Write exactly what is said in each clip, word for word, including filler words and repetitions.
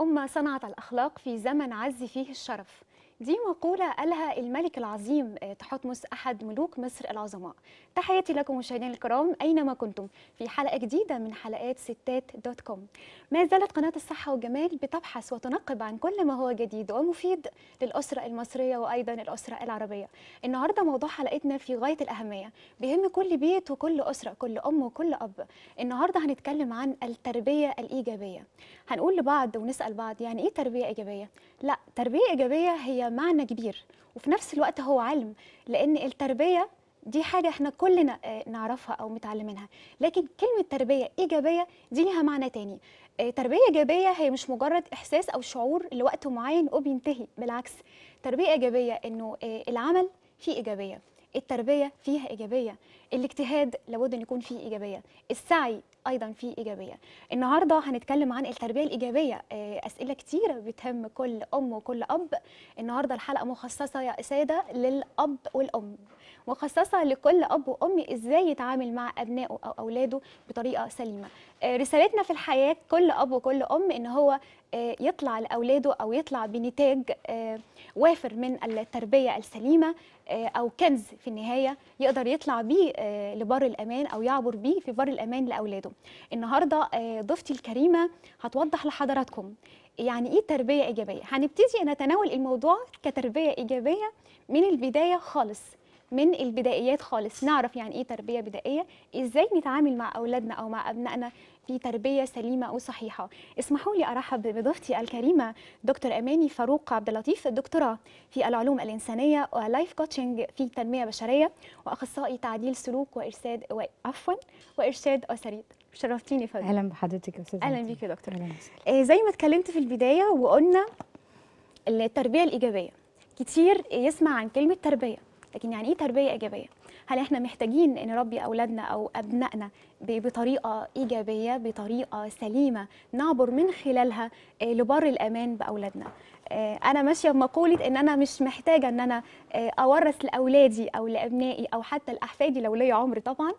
أمة صنعت الأخلاق في زمن عز فيه الشرف. دي مقولة قالها الملك العظيم تحتمس أحد ملوك مصر العظماء. تحياتي لكم مشاهدينا الكرام أينما كنتم في حلقة جديدة من حلقات ستات دوت كوم. ما زالت قناة الصحة والجمال بتبحث وتنقب عن كل ما هو جديد ومفيد للأسرة المصرية وأيضا الأسرة العربية. النهاردة موضوع حلقتنا في غاية الأهمية، بيهم كل بيت وكل أسرة، كل أم وكل أب. النهاردة هنتكلم عن التربية الإيجابية. هنقول لبعض ونسأل بعض يعني إيه تربية إيجابية؟ لا، تربية إيجابية هي معنى كبير وفي نفس الوقت هو علم، لأن التربية دي حاجة احنا كلنا نعرفها أو متعلمينها، لكن كلمة تربية إيجابية دي لها معنى تاني. تربية إيجابية هي مش مجرد إحساس أو شعور لوقت معين وبينتهي، بالعكس تربية إيجابية إنه العمل فيه إيجابية، التربية فيها إيجابية، الاجتهاد لابد أن يكون فيه إيجابية، السعي أيضا فيه إيجابية. النهاردة هنتكلم عن التربية الإيجابية، أسئلة كتيرة بتهم كل أم وكل أب. النهاردة الحلقة مخصصة يا سادة للأب والأم، مخصصة لكل أب وأم إزاي يتعامل مع أبنائه أو أولاده بطريقة سليمة. رسالتنا في الحياة كل أب وكل أم إن هو يطلع لأولاده أو يطلع بنتاج وافر من التربية السليمة، أو كنز في النهاية يقدر يطلع بيه لبر الأمان أو يعبر بيه في بر الأمان لأولاده. النهاردة ضيفتي الكريمة هتوضح لحضراتكم يعني إيه تربية إيجابية. هنبتدي نتناول الموضوع كتربية إيجابية من البداية خالص، من البدايات خالص، نعرف يعني إيه تربية بدائية، إزاي نتعامل مع أولادنا أو مع أبنائنا في تربية سليمة وصحيحة. اسمحوا لي أرحب بضيفتي الكريمة دكتور أماني فاروق عبد اللطيف، الدكتوراه في العلوم الإنسانية ولايف كوتشنج في تنمية بشرية وأخصائي تعديل سلوك وإرشاد عفوا وإرشاد أسري. شرفتيني فندم. اهلا بحضرتك يا استاذه. اهلا بيكي يا دكتور. اهلا آه زي ما اتكلمت في البدايه وقلنا التربيه الايجابيه، كتير يسمع عن كلمه تربيه، لكن يعني ايه تربيه ايجابيه؟ هل احنا محتاجين نربي اولادنا او ابنائنا بطريقه ايجابيه، بطريقه سليمه نعبر من خلالها لبر الامان باولادنا؟ انا ماشيه بمقوله ان انا مش محتاجه ان انا اورث لاولادي او لابنائي او حتى لاحفادي لو ليا عمر طبعا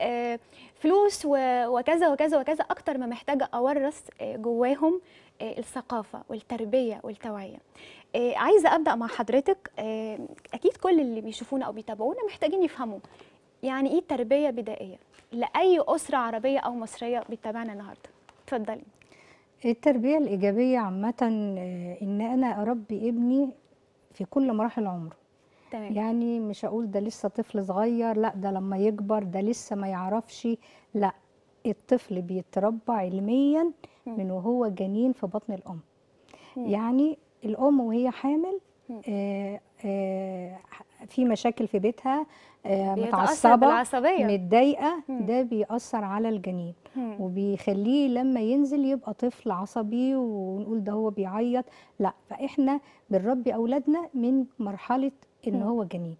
فلوس وكذا وكذا وكذا، اكتر ما محتاجه اورث جواهم الثقافه والتربيه والتوعيه. عايزه ابدا مع حضرتك. اكيد كل اللي بيشوفونا او بيتابعونا محتاجين يفهموا يعني ايه تربيه بدائيه لاي اسره عربيه او مصريه بتتابعنا النهارده. اتفضلي. التربيه الايجابيه عامه ان انا اربي ابني في كل مراحل عمره. تمام. يعني مش هقول ده لسه طفل صغير، لا ده لما يكبر ده لسه ما يعرفش، لا، الطفل بيتربى علميا من وهو جنين في بطن الام. م. يعني الام وهي حامل آه آه في مشاكل في بيتها، آه متعصبه متضايقه، ده بيأثر على الجنين م. وبيخليه لما ينزل يبقى طفل عصبي ونقول ده هو بيعيط. لا، فاحنا بنربي اولادنا من مرحله ان هو جنين.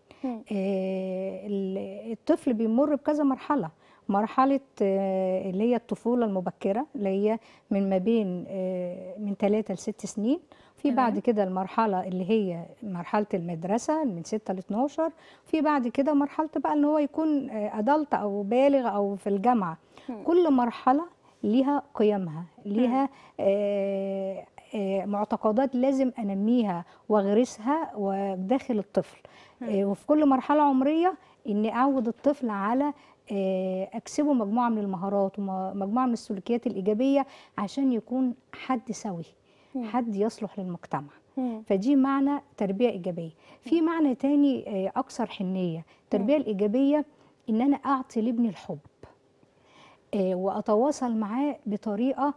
آه الطفل بيمر بكذا مرحله، مرحله آه اللي هي الطفوله المبكره اللي هي من ما بين آه من ثلاثة لست سنين، في بعد كده المرحله اللي هي مرحله المدرسه من ستة ل اتناشر، في بعد كده مرحله بقى ان هو يكون ادلت او بالغ او في الجامعه. م. كل مرحله ليها قيمها، ليها آه آه معتقدات لازم انميها واغرسها وداخل الطفل. آه وفي كل مرحله عمريه اني اعود الطفل على آه اكسبه مجموعه من المهارات ومجموعه من السلوكيات الايجابيه عشان يكون حد سوي، حد يصلح للمجتمع. مم. فدي معنى تربية إيجابية. في معنى تاني أكثر حنية. التربية الإيجابية إن أنا أعطي لابني الحب وأتواصل معاه بطريقة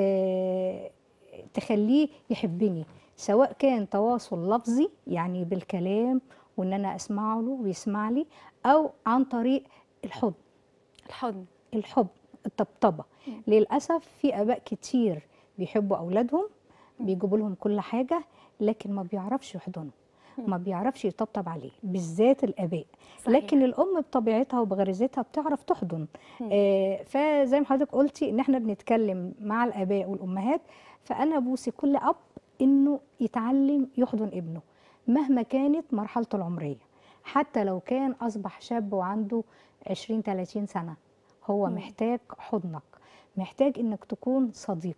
تخليه يحبني، سواء كان تواصل لفظي يعني بالكلام وإن أنا أسمع له ويسمع لي، أو عن طريق الحضن. الحضن الحب الطبطبة. للأسف في آباء كتير بيحبوا أولادهم، بيجيبوا لهم كل حاجه، لكن ما بيعرفش يحضنه، ما بيعرفش يطبطب عليه، بالذات الاباء. صحيح. لكن الام بطبيعتها وبغريزتها بتعرف تحضن. آه فزي ما حضرتك قلتي ان احنا بنتكلم مع الاباء والامهات، فانا بوصي كل اب انه يتعلم يحضن ابنه مهما كانت مرحلته العمريه، حتى لو كان اصبح شاب وعنده عشرين تلاتين سنه، هو م. محتاج حضنك، محتاج انك تكون صديق،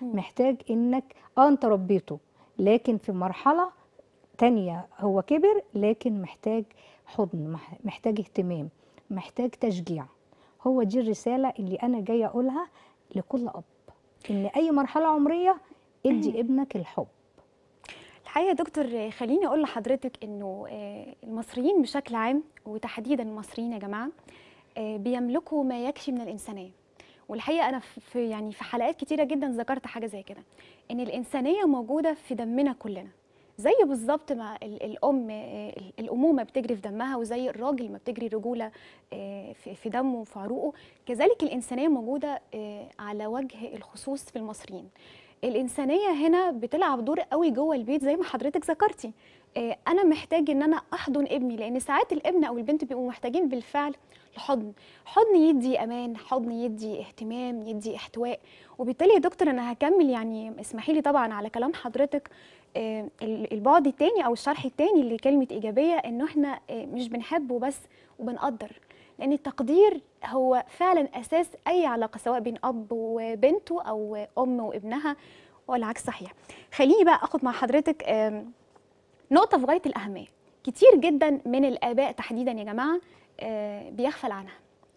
مم. محتاج انك اه انت ربيته، لكن في مرحله تانية هو كبر، لكن محتاج حضن، مح- محتاج اهتمام، محتاج تشجيع. هو دي الرسالة اللي أنا جاية أقولها لكل أب، إن أي مرحلة عمرية ادي ابنك الحب. الحقيقة يا دكتور، خليني أقول لحضرتك إنه آه، المصريين بشكل عام وتحديدا المصريين يا جماعة آه، بيملكوا ما يكفي من الإنسانية. والحقيقة أنا في في- يعني في حلقات كتيرة جدا ذكرت حاجة زي كده، إن الإنسانية موجودة في دمنا كلنا. زي بالظبط ما ال- الأم آه، ال- الأمومة بتجري في دمها، وزي الراجل ما بتجري رجولة آه، في في دمه وفي عروقه، كذلك الإنسانية موجودة آه، على وجه الخصوص في المصريين. الإنسانية هنا بتلعب دور قوي جوه البيت زي ما حضرتك ذكرتي. آه، أنا محتاج إن أنا أحضن ابني، لأن ساعات الابن أو البنت بيبقوا محتاجين بالفعل لحضن. حضن يدي أمان، حضن يدي اهتمام، يدي احتواء. وبالتالي يا دكتور أنا هكمل، يعني اسمحي لي طبعا على كلام حضرتك. آه، ال- البعد التاني أو الشرح التاني لكلمة إيجابية، إنه إحنا آه، مش بنحب وبس، وبنقدر. لأن التقدير هو فعلا أساس أي علاقة، سواء بين أب وبنته أو أم وابنها، والعكس صحيح. خليني بقى اخد مع حضرتك آم، نقطة في غاية الأهمية. كتير جدا من الآباء تحديدا يا جماعة آه، بيغفل عنها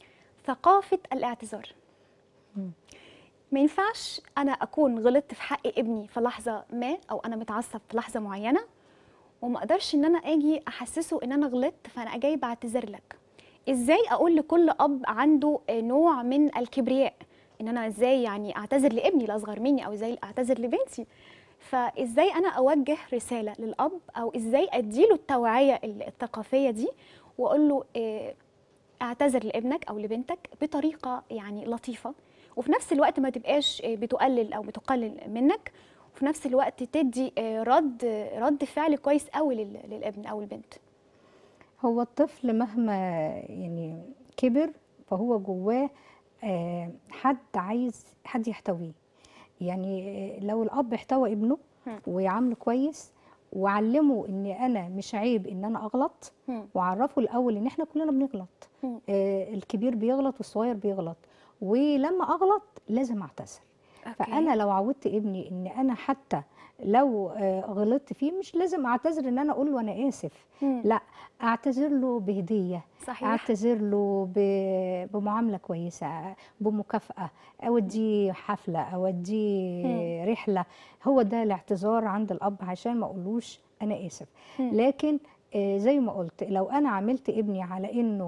ثقافة الاعتذار. مم. ما ينفعش أنا أكون غلطت في حق ابني في لحظة ما، أو أنا متعصب في لحظة معينة، وما أقدرش إن أنا أجي أحسسه إن أنا غلطت فأنا جاي بعتذر لك. إزاي أقول لكل أب عنده آه، نوع من الكبرياء إن أنا إزاي يعني أعتذر لابني الأصغر مني، أو إزاي أعتذر لبنتي؟ فازاي انا اوجه رساله للاب، او ازاي اديله التوعيه الثقافيه دي، واقول له إيه، اعتذر لابنك او لبنتك بطريقه يعني لطيفه، وفي نفس الوقت ما تبقاش إيه، بتقلل او بتقلل منك، وفي نفس الوقت تدي إيه، رد رد فعل كويس قوي لل- للابن او البنت. هو الطفل مهما يعني كبر فهو جواه آه، حد عايز حد يحتويه. يعني آه، لو الأب احتوى ابنه هم. ويعامله كويس وعلمه ان انا مش عيب ان انا اغلط، هم. وعرفه الاول ان احنا كلنا بنغلط، هم. آه الكبير بيغلط والصغير بيغلط، ولما اغلط لازم اعتذر. اوكي. فانا لو عودت ابني ان انا حتى لو آه غلطت فيه مش لازم اعتذر ان انا اقول له انا اسف، هم. لا، اعتذر له بهديه، صحيح. اعتذر له ب- بمعامله كويسه، بمكافاه، اوديه حفله، هم. اوديه رحله. هو ده الاعتذار عند الاب، عشان ما اقولوش انا اسف. هم. لكن آه زي ما قلت، لو انا عملت ابني على انه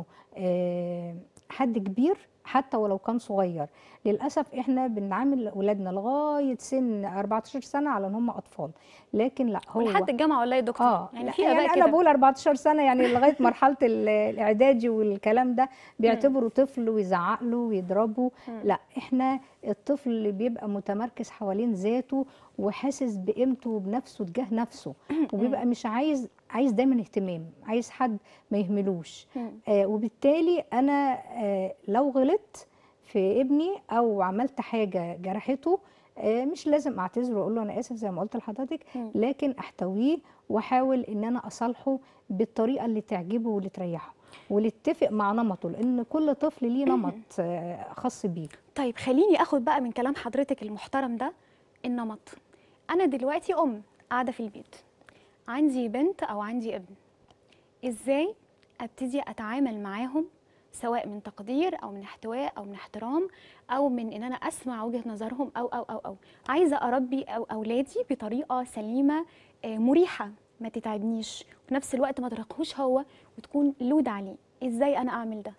آه حد كبير حتى ولو كان صغير، للاسف احنا بنعامل اولادنا لغايه سن أربعتاشر سنه على ان هم اطفال، لكن لا، هو ولحد الجامعه ولا يا دكتور؟ اه يعني لا، في يعني اباء انا كده. بقول أربعتاشر سنه، يعني لغايه مرحله ال- الاعدادي والكلام ده هم. بيعتبروا طفل ويزعق له ويضربه. هم. لا، احنا الطفل اللي بيبقى متمركز حوالين ذاته وحاسس بقيمته وبنفسه تجاه نفسه، وبيبقى مش عايز عايز دايما اهتمام، عايز حد ما يهملوش. هم. آه وبالتالي انا آه لو غلطت في ابني او عملت حاجه جرحته، آه مش لازم اعتذر واقول له انا اسف زي ما قلت لحضرتك، هم. لكن احتويه واحاول ان انا اصالحه بالطريقه اللي تعجبه واللي تريحه، واللي اتفق مع نمطه، لان كل طفل ليه نمط آه، خاص بيه. طيب خليني اخد بقى من كلام حضرتك المحترم ده النمط. انا دلوقتي ام قاعده في البيت، عندي بنت او عندي ابن، ازاي ابتدي اتعامل معاهم، سواء من تقدير او من احتواء او من احترام، او من ان انا اسمع وجهة نظرهم، او او او او عايزه اربي أو اولادي بطريقه سليمه آه، مريحه، ما تتعبنيش، وفي نفس الوقت ما ترهقهوش هو وتكون لود عليه. ازاي انا اعمل ده؟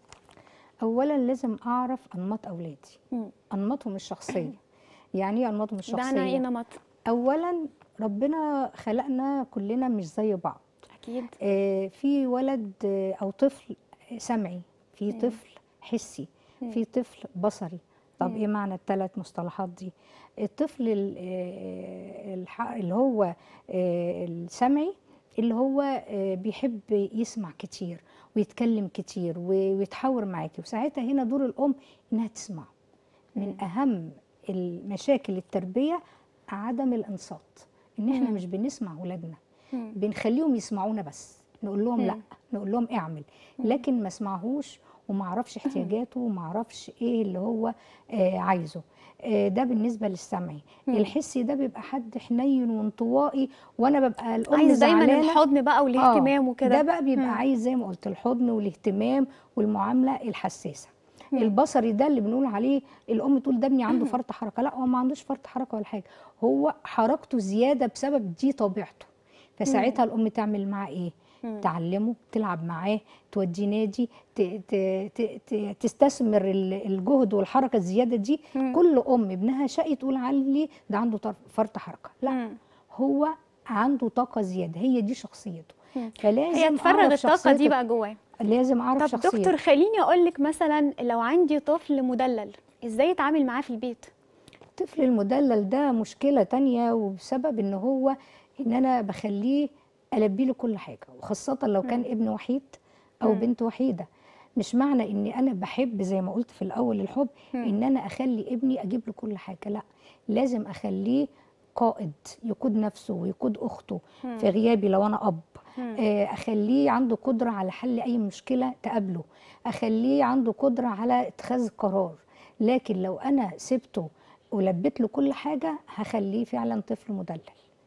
اولا لازم اعرف انماط اولادي، مم. انماطهم الشخصيه. يعني ايه انماطهم ده انا ايه الشخصيه؟ نمط؟ اولا ربنا خلقنا كلنا مش زي بعض. اكيد. آه، في ولد آه، او طفل سمعي، في مم. طفل حسي، مم. في طفل بصري. طب مم. ايه معنى الثلاث مصطلحات دي؟ الطفل ال- آه، الح- اللي هو آه، السمعي، اللي هو آه، بيحب يسمع كتير ويتكلم كتير و- ويتحاور معاكي، وساعتها هنا دور الام انها تسمع. مم. من اهم المشاكل التربيه عدم الانصات، ان احنا مم. مش بنسمع ولادنا، مم. بنخليهم يسمعونا بس، نقول لهم لا، مم. نقول لهم اعمل، مم. لكن ما اسمعهوش وما اعرفش احتياجاته وما اعرفش ايه اللي هو آه عايزه. آه، ده بالنسبه للسمعي. مم. الحسي ده بيبقى حد حنين وانطوائي، وانا ببقى الام عايز دايما زعلانه. الحضن بقى اه والاهتمام وكده. ده بقى بيبقى مم. عايز زي ما قلت الحضن والاهتمام والمعامله الحساسه. مم. البصري ده اللي بنقول عليه الام تقول ده ابني عنده فرط حركه، لا هو ما عندوش فرط حركه ولا حاجه، هو حركته زياده بسبب دي طبيعته. فساعتها الام تعمل معاه ايه؟ مم. تعلمه، تلعب معاه، توديه نادي، ت- ت- ت- ت- تستثمر ال- الجهد والحركه الزياده دي. مم. كل ام ابنها شقي تقول عليه ده عنده طر- فرط حركه، لا مم. هو عنده طاقه زياده، هي دي شخصيته. مم. هي فلازم تفرغ اعرف الطاقه دي شخصيته، بقى جواه. لازم اعرف طب شخصيته. دكتور خليني اقول لك مثلا لو عندي طفل مدلل ازاي اتعامل معاه في البيت؟ الطفل المدلل ده مشكله تانية، وبسبب ان هو ان انا بخليه البي له كل حاجه، وخاصه لو كان مم. ابن وحيد او مم. بنت وحيده. مش معنى اني انا بحب زي ما قلت في الاول الحب مم. ان انا اخلي ابني اجيب له كل حاجه، لا لازم اخليه قائد، يقود نفسه ويقود اخته مم. في غيابي لو انا اب. مم. آه، اخليه عنده قدره على حل اي مشكله تقابله، اخليه عنده قدره على اتخاذ قرار. لكن لو انا سبته ولبيت له كل حاجه هخليه فعلا طفل مدلل.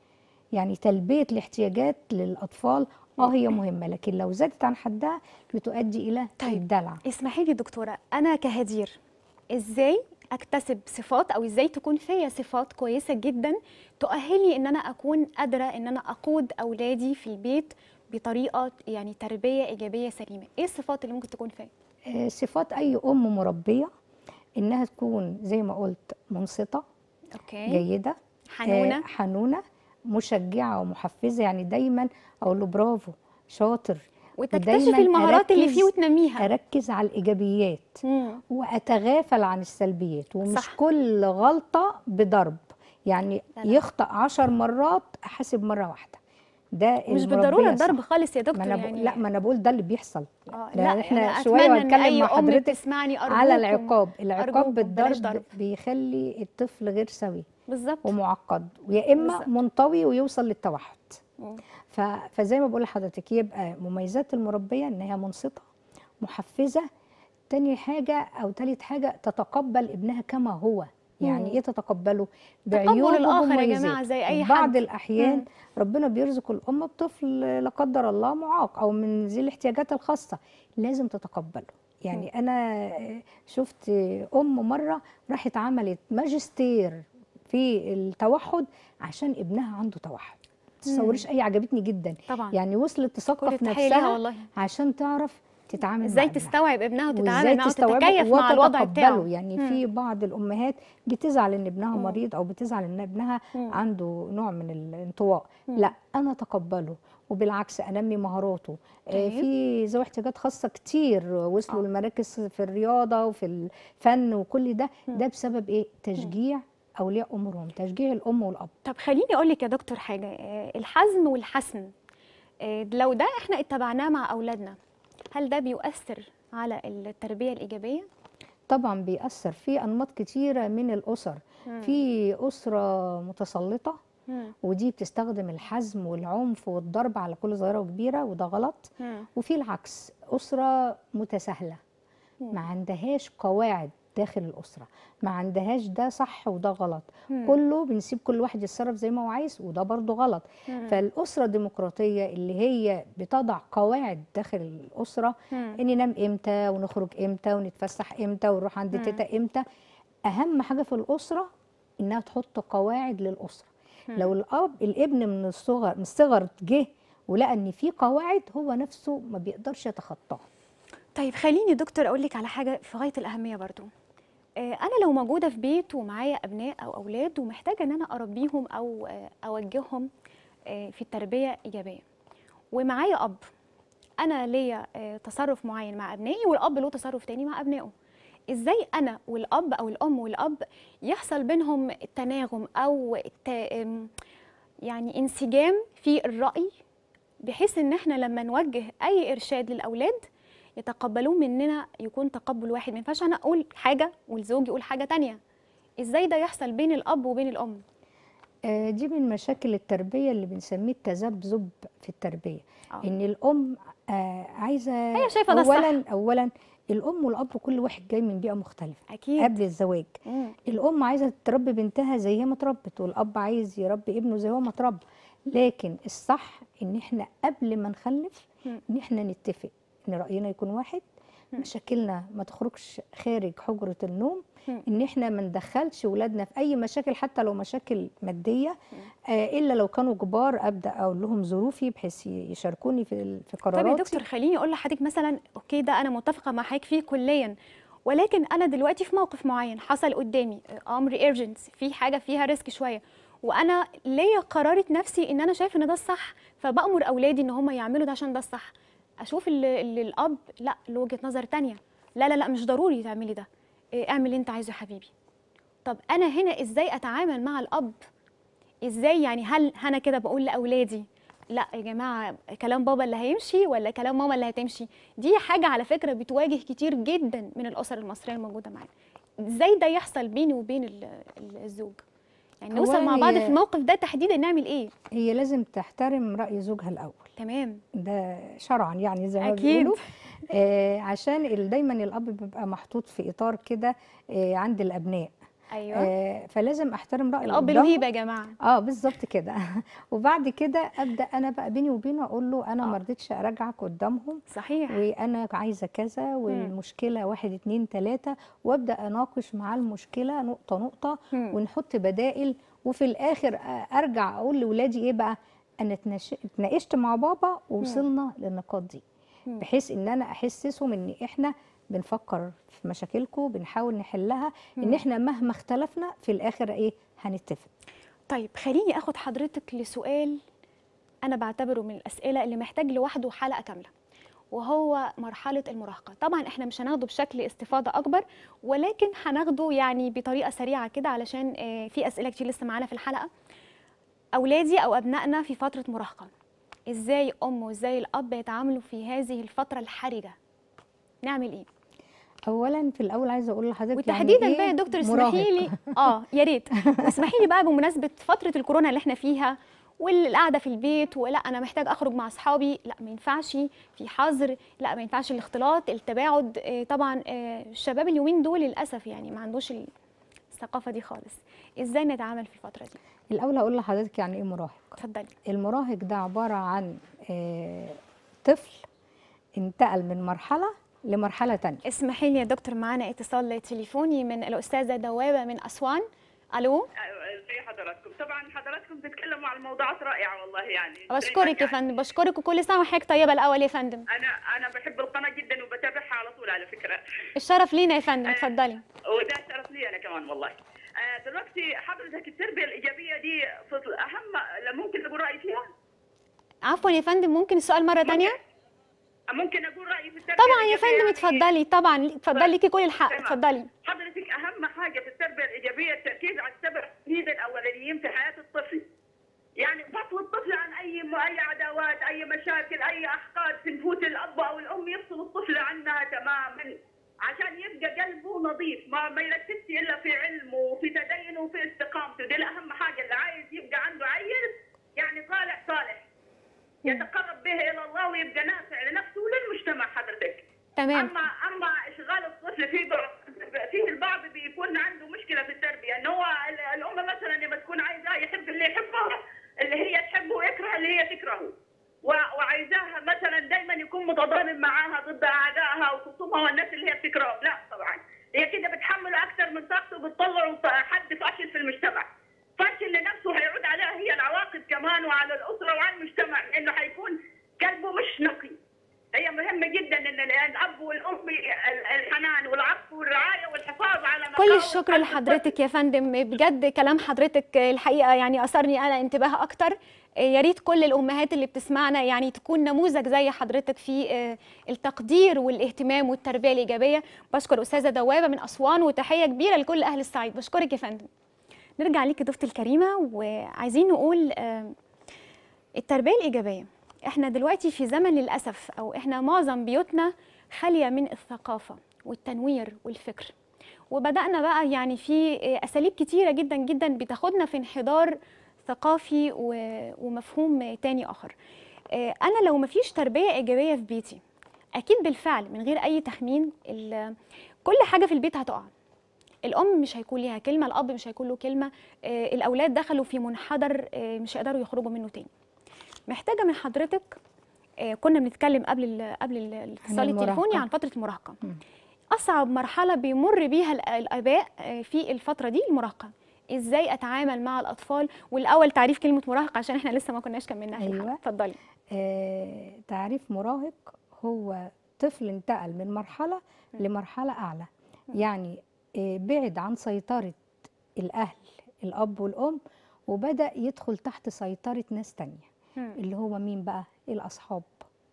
يعني تلبيه الاحتياجات للاطفال اه هي مهمه، لكن لو زادت عن حدها بتؤدي الى طيب. الدلع. اسمحي لي دكتوره، انا كهدير ازاي اكتسب صفات او ازاي تكون فيا صفات كويسه جدا تؤهلني ان انا اكون قادره ان انا اقود اولادي في البيت بطريقه يعني تربيه ايجابيه سليمه؟ ايه الصفات اللي ممكن تكون فيا؟ آه، صفات اي ام مربيه انها تكون زي ما قلت منصته، اوكي. جيده، حنونه. آه، حنونه، مشجعه ومحفزه. يعني دايما اقول له برافو، شاطر، وتكتشف ودايما المهارات اللي فيه اركز وتنميها. اركز على الايجابيات مم. واتغافل عن السلبيات. ومش صح. كل غلطه بضرب، يعني لا لا. يخطأ عشر مرات احاسب مره واحده. ده مش بالضروره المربيه الضرب صح. خالص يا ما دكتور انا ب... يعني. لا ما انا بقول ده اللي بيحصل. اه ده لا انا احنا شويه اتمنى ان وهتكلم اي مع ام حضرتك بتسمعني على ارجوكم العقاب. العقاب ارجوكم بلاش بالضرب ضرب. بيخلي الطفل غير سوي بالظبط. ومعقد، ويا اما بالظبط. منطوي ويوصل للتوحد. مم. ف... فزي ما بقول لحضرتك يبقى مميزات المربيه ان هي منصته، محفزه. تاني حاجه او تالت حاجه تتقبل ابنها كما هو. يعني مم. ايه تتقبله؟ تقبل بعيوبه الاخر يا ومميزاته. جماعه زي اي في بعض حد. الاحيان مم. ربنا بيرزق الام بطفل لا قدر الله معاق او من ذي الاحتياجات الخاصه، لازم تتقبله. يعني انا شفت ام مره راحت عملت ماجستير في التوحد عشان ابنها عنده توحد. تصوريش اي عجبتني جدا. طبعا. يعني وصلت كل تثقف التحيه ليها نفسها والله. عشان تعرف تتعامل مع ازاي ابنها تستوعب ابنها وتتعامل وازاي معاه تستوعبه وتتكيف مع الوضع بتاعه. وتتقبله. يعني مم. في بعض الامهات بتزعل ان ابنها مم. مريض او بتزعل ان ابنها مم. عنده نوع من الانطواء. مم. لا انا اتقبله وبالعكس انمي مهاراته. آه، طيب. في ذوي احتياجات خاصه كتير وصلوا آه. لمراكز في الرياضه وفي الفن وكل ده. مم. ده بسبب ايه؟ تشجيع اولياء امورهم، تشجيع الام والاب. طب خليني اقول لك يا دكتور حاجه، آه، الحزم والحسم، آه، لو ده احنا اتبعناه مع اولادنا هل ده بيؤثر على التربيه الايجابيه؟ طبعا بيأثر في انماط كتيره من الاسر. مم. في اسره متسلطه مم. ودي بتستخدم الحزم والعنف والضرب على كل صغيرة وكبيرة، وده غلط. مم. وفي العكس أسرة متساهلة مم. ما عندهاش قواعد داخل الأسرة، ما عندهاش ده صح وده غلط. مم. كله بنسيب كل واحد يتصرف زي ما هو عايز، وده برضه غلط. مم. فالأسرة الديمقراطية اللي هي بتضع قواعد داخل الأسرة، مم. إن ننام إمتى ونخرج إمتى ونتفسح إمتى ونروح عند مم. تيتا إمتى. أهم حاجة في الأسرة إنها تحط قواعد للأسرة. مم. لو الاب الابن من الصغر من الصغر جه ولقى ان في قواعد هو نفسه ما بيقدرش يتخطاها. طيب خليني دكتور اقول لك على حاجه في غايه الاهميه برضو. آه، انا لو موجوده في بيت ومعايا ابناء او اولاد ومحتاجه ان انا اربيهم او آه، اوجههم آه، في التربيه ايجابيه، ومعايا اب انا ليا آه، تصرف معين مع ابنائي والاب له تصرف تاني مع ابنائه، ازاي انا والاب او الام والاب يحصل بينهم تناغم او الت- آم، يعني انسجام في الراي، بحيث ان احنا لما نوجه اي ارشاد للاولاد يتقبلوه مننا يكون تقبل واحد، ما ينفعش انا اقول حاجه والزوج يقول حاجه تانية. ازاي ده يحصل بين الاب وبين الام؟ آه، دي من مشاكل التربيه اللي بنسميه التذبذب في التربيه. آه. ان الام آه، عايزه هي شايفه ده الصح. اولا اولا الام والاب كل واحد جاي من بيئه مختلفه اكيد. قبل الزواج. مم. الام عايزه تربي بنتها زي ما اتربت، والاب عايز يربي ابنه زي ما اتربى. لكن الصح ان احنا قبل ما نخلف مم. ان احنا نتفق ان راينا يكون واحد، مم. مشاكلنا ما تخرجش خارج حجره النوم، مم. ان احنا ما ندخلش ولادنا في اي مشاكل حتى لو مشاكل ماديه، آه الا لو كانوا كبار ابدا اقول لهم ظروفي بحيث يشاركوني في ال- في طب يا قراراتي. دكتور خليني اقول لحضرتك مثلا، اوكي ده انا متفقه مع حضرتك فيه كليا، ولكن انا دلوقتي في موقف معين حصل قدامي، امر ايرجنت، في حاجه فيها ريسك شويه، وانا ليا قرارة نفسي ان انا شايف ان ده الصح، فبامر اولادي ان هم يعملوا ده عشان ده الصح. اشوف اللي اللي الاب لا له وجهه نظر تانية، لا لا لا مش ضروري تعملي ده، إيه، اعمل اللي انت عايزه يا حبيبي. طب انا هنا ازاي اتعامل مع الاب؟ ازاي يعني؟ هل انا كده بقول لاولادي لا يا جماعه كلام بابا اللي هيمشي ولا كلام ماما اللي هتمشي؟ دي حاجه على فكره بتواجه كتير جدا من الاسر المصريه الموجوده معانا. ازاي ده يحصل بيني وبين ال- ال- الزوج؟ يعني نوصل مع أولاً بعض هي- في الموقف ده تحديدا نعمل ايه؟ هي لازم تحترم راي زوجها الاول، تمام. ده شرعا يعني زي ما اكيد. بيقولوا. آه عشان ال- دايما الاب بيبقى محطوط في اطار كده آه عند الابناء. ايوه. آه فلازم احترم رايه الاب قدامهم. له هيبه يا جماعه. اه بالظبط كده. وبعد كده ابدا انا بقى بيني وبينه اقول له انا آه. ما رضيتش اراجعك قدامهم، صحيح. وانا عايزه كذا، والمشكله واحد اتنين تلاته، وابدا اناقش معاه المشكله نقطه نقطه، مم. ونحط بدائل. وفي الاخر آه، ارجع اقول لاولادي ايه بقى، انا اتناش- اتناقشت مع بابا ووصلنا للنقاط دي، مم. بحيث ان انا احسسهم ان احنا بنفكر في مشاكلكم، بنحاول نحلها، ان مم. احنا مهما اختلفنا في الاخر ايه هنتفق. طيب خليني اخد حضرتك لسؤال انا بعتبره من الاسئله اللي محتاج لوحده حلقه كامله، وهو مرحله المراهقه. طبعا احنا مش هناخده بشكل استفاضه اكبر، ولكن هناخده يعني بطريقه سريعه كده علشان آه، في اسئله كتير لسه معانا في الحلقه. اولادي او ابنائنا في فتره مراهقه، ازاي ام وازاي الاب يتعاملوا في هذه الفتره الحرجه؟ نعمل ايه؟ اولا في الاول عايزه اقول لحضرتك وتحديدا يعني بقى يا ايه دكتور اسمحي مراهق. لي اه يا ريت، واسمحي لي بقى بمناسبه فتره الكورونا اللي احنا فيها والقعده في البيت، ولا انا محتاج اخرج مع اصحابي، لا ما ينفعش، في حظر، لا ما ينفعش الاختلاط التباعد. آه طبعا آه الشباب اليومين دول للاسف يعني ما عندوش الثقافه دي خالص. ازاي نتعامل في الفتره دي؟ الاول هقول لحضرتك يعني ايه مراهق. اتفضلي. المراهق ده عباره عن آه، طفل انتقل من مرحله لمرحله تانية. اسمحي لي يا دكتور، معانا اتصال تليفوني من الاستاذه دوابه من اسوان. الو. زي حضراتكم، طبعا حضراتكم بتتكلموا عن موضوعات رائعه والله، يعني بشكرك يا فندم، بشكرك، وكل سنه وحضرتك طيبه الاول يا فندم. انا انا بحب القناه جدا وبتابعها على طول على فكره. الشرف لينا يا فندم، اتفضلي. وده شرف لي انا كمان والله. آه، دلوقتي حضرتك التربيه الايجابيه دي فضل اهم، ممكن اقول رايي فيها؟ عفوا يا فندم، ممكن السؤال مره ثانيه؟ ممكن اقول رايي في التربيه طبعا يا الإيجابية فندم يعني؟ اتفضلي، طبعا اتفضلي، ليكي كل الحق، تمام. اتفضلي. حضرتك اهم حاجه في التربيه الايجابيه التركيز على السبع سنين الاولانيين في حياه الطفل. يعني فصل الطفل عن اي اي عداوات، اي مشاكل، اي احقاد في نفوس الاب او الام، يفصل الطفل عنها تماما عشان يبقى قلبه نظيف، ما ما يركزش الا في علمه وفي تدينه وفي استقامته. دي الاهم حاجه، اللي عايز يبقى عنده عيل يعني صالح صالح يتقرب به الى الله ويبقى نافع لنفسه وللمجتمع حضرتك. تمام. اما اما اشغال الطفل في بعض، فيه البعض بيكون عنده مشكله في التربيه، ان هو الام مثلا لما تكون عايزاه يحب اللي يحبها، اللي هي تحبه، ويكره اللي هي تكرهه، وعايزاها مثلا دايما يكون متضامن معاها ضد اعدائها وخصومها والناس اللي هي بتكرهه. لا طبعا، هي كده بتحمله اكثر من طاقته وبتطلعه حد فاشل في المجتمع. فاشل لنفسه هيعود عليها هي العواقب كمان، وعلى الاسره وعلى المجتمع، لانه هيكون قلبه مش نقي. هي مهمه جدا ان الاب والام الحنان والعطف والرعايه والحفاظ على كل مقام الشكر قلب لحضرتك يا فندم، بجد كلام حضرتك الحقيقه يعني اثرني انا انتباه اكتر. يا ريت كل الامهات اللي بتسمعنا يعني تكون نموذج زي حضرتك في التقدير والاهتمام والتربيه الايجابيه. بشكر استاذه دوابه من اسوان، وتحيه كبيره لكل اهل الصعيد. بشكرك يا فندم. نرجع ليكي ضيفتي الكريمه، وعايزين نقول التربيه الايجابيه. احنا دلوقتي في زمن للاسف، او احنا معظم بيوتنا خاليه من الثقافه والتنوير والفكر، وبدانا بقى يعني في اساليب كتيره جدا جدا بتاخدنا في انحدار ثقافي ومفهوم تاني اخر. انا لو مفيش تربيه ايجابيه في بيتي، اكيد بالفعل من غير اي تخمين ال- كل حاجه في البيت هتقع. الام مش هيكون ليها كلمه، الاب مش هيكون له كلمه، آه، الاولاد دخلوا في منحدر آه، مش هيقدروا يخرجوا منه تاني. محتاجه من حضرتك، آه، كنا بنتكلم قبل ال قبل ال- الاتصال المراهقة. التليفوني عن فتره المراهقه. مم. اصعب مرحله بيمر بيها ال- الاباء آه، في الفتره دي المراهقه. ازاي اتعامل مع الاطفال؟ والاول تعريف كلمه مراهقه عشان احنا لسه ما كناش كملناها في الحلقه. أيوة. اتفضلي. آه تعريف مراهق هو طفل انتقل من مرحلة مم. لمرحلة أعلى. مم. يعني آه بعد عن سيطرة الأهل الأب والأم، وبدأ يدخل تحت سيطرة ناس تانية، مم. اللي هو مين بقى؟ الأصحاب،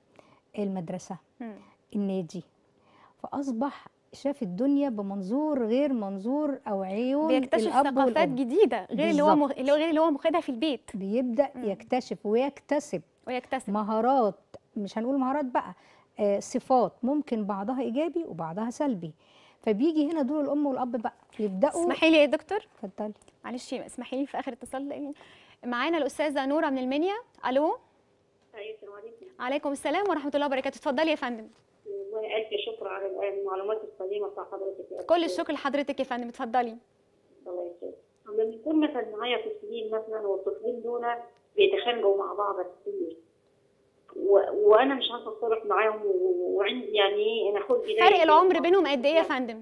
المدرسة، مم. النادي. فأصبح شاف الدنيا بمنظور غير منظور أو عيون بيكتشف الأب ثقافات والأم. جديده غير اللي هو مغ... بالظبط. اللي هو غير اللي هو مخدها في البيت، بيبدأ مم. يكتشف ويكتسب ويكتسب. مهارات، مش هنقول مهارات بقى، آه صفات ممكن بعضها إيجابي وبعضها سلبي. فبيجي هنا دور الأم والأب بقى يبدأوا. اسمحي لي يا دكتور، اتفضلي. معلش اسمحي لي في اخر اتصال معانا الاستاذه نوره من المنيا. الو. ايوه السلام عليكم. عليكم السلام ورحمه الله وبركاته. اتفضلي يا فندم. والله الف شكر على المعلومات القيمه بتاع حضرتك يا كل أستاذ. الشكر لحضرتك يا فندم. اتفضلي. الله يسعدك. لما يكون مثلا معايا طفلين مثلا، والطفلين دول بيتخانقوا مع بعض كتير، و... وانا مش عارفه اتصرف معاهم، و... وعندي يعني ايه انا اخد بدايه. فرق العمر بينهم قد ايه يا فندم؟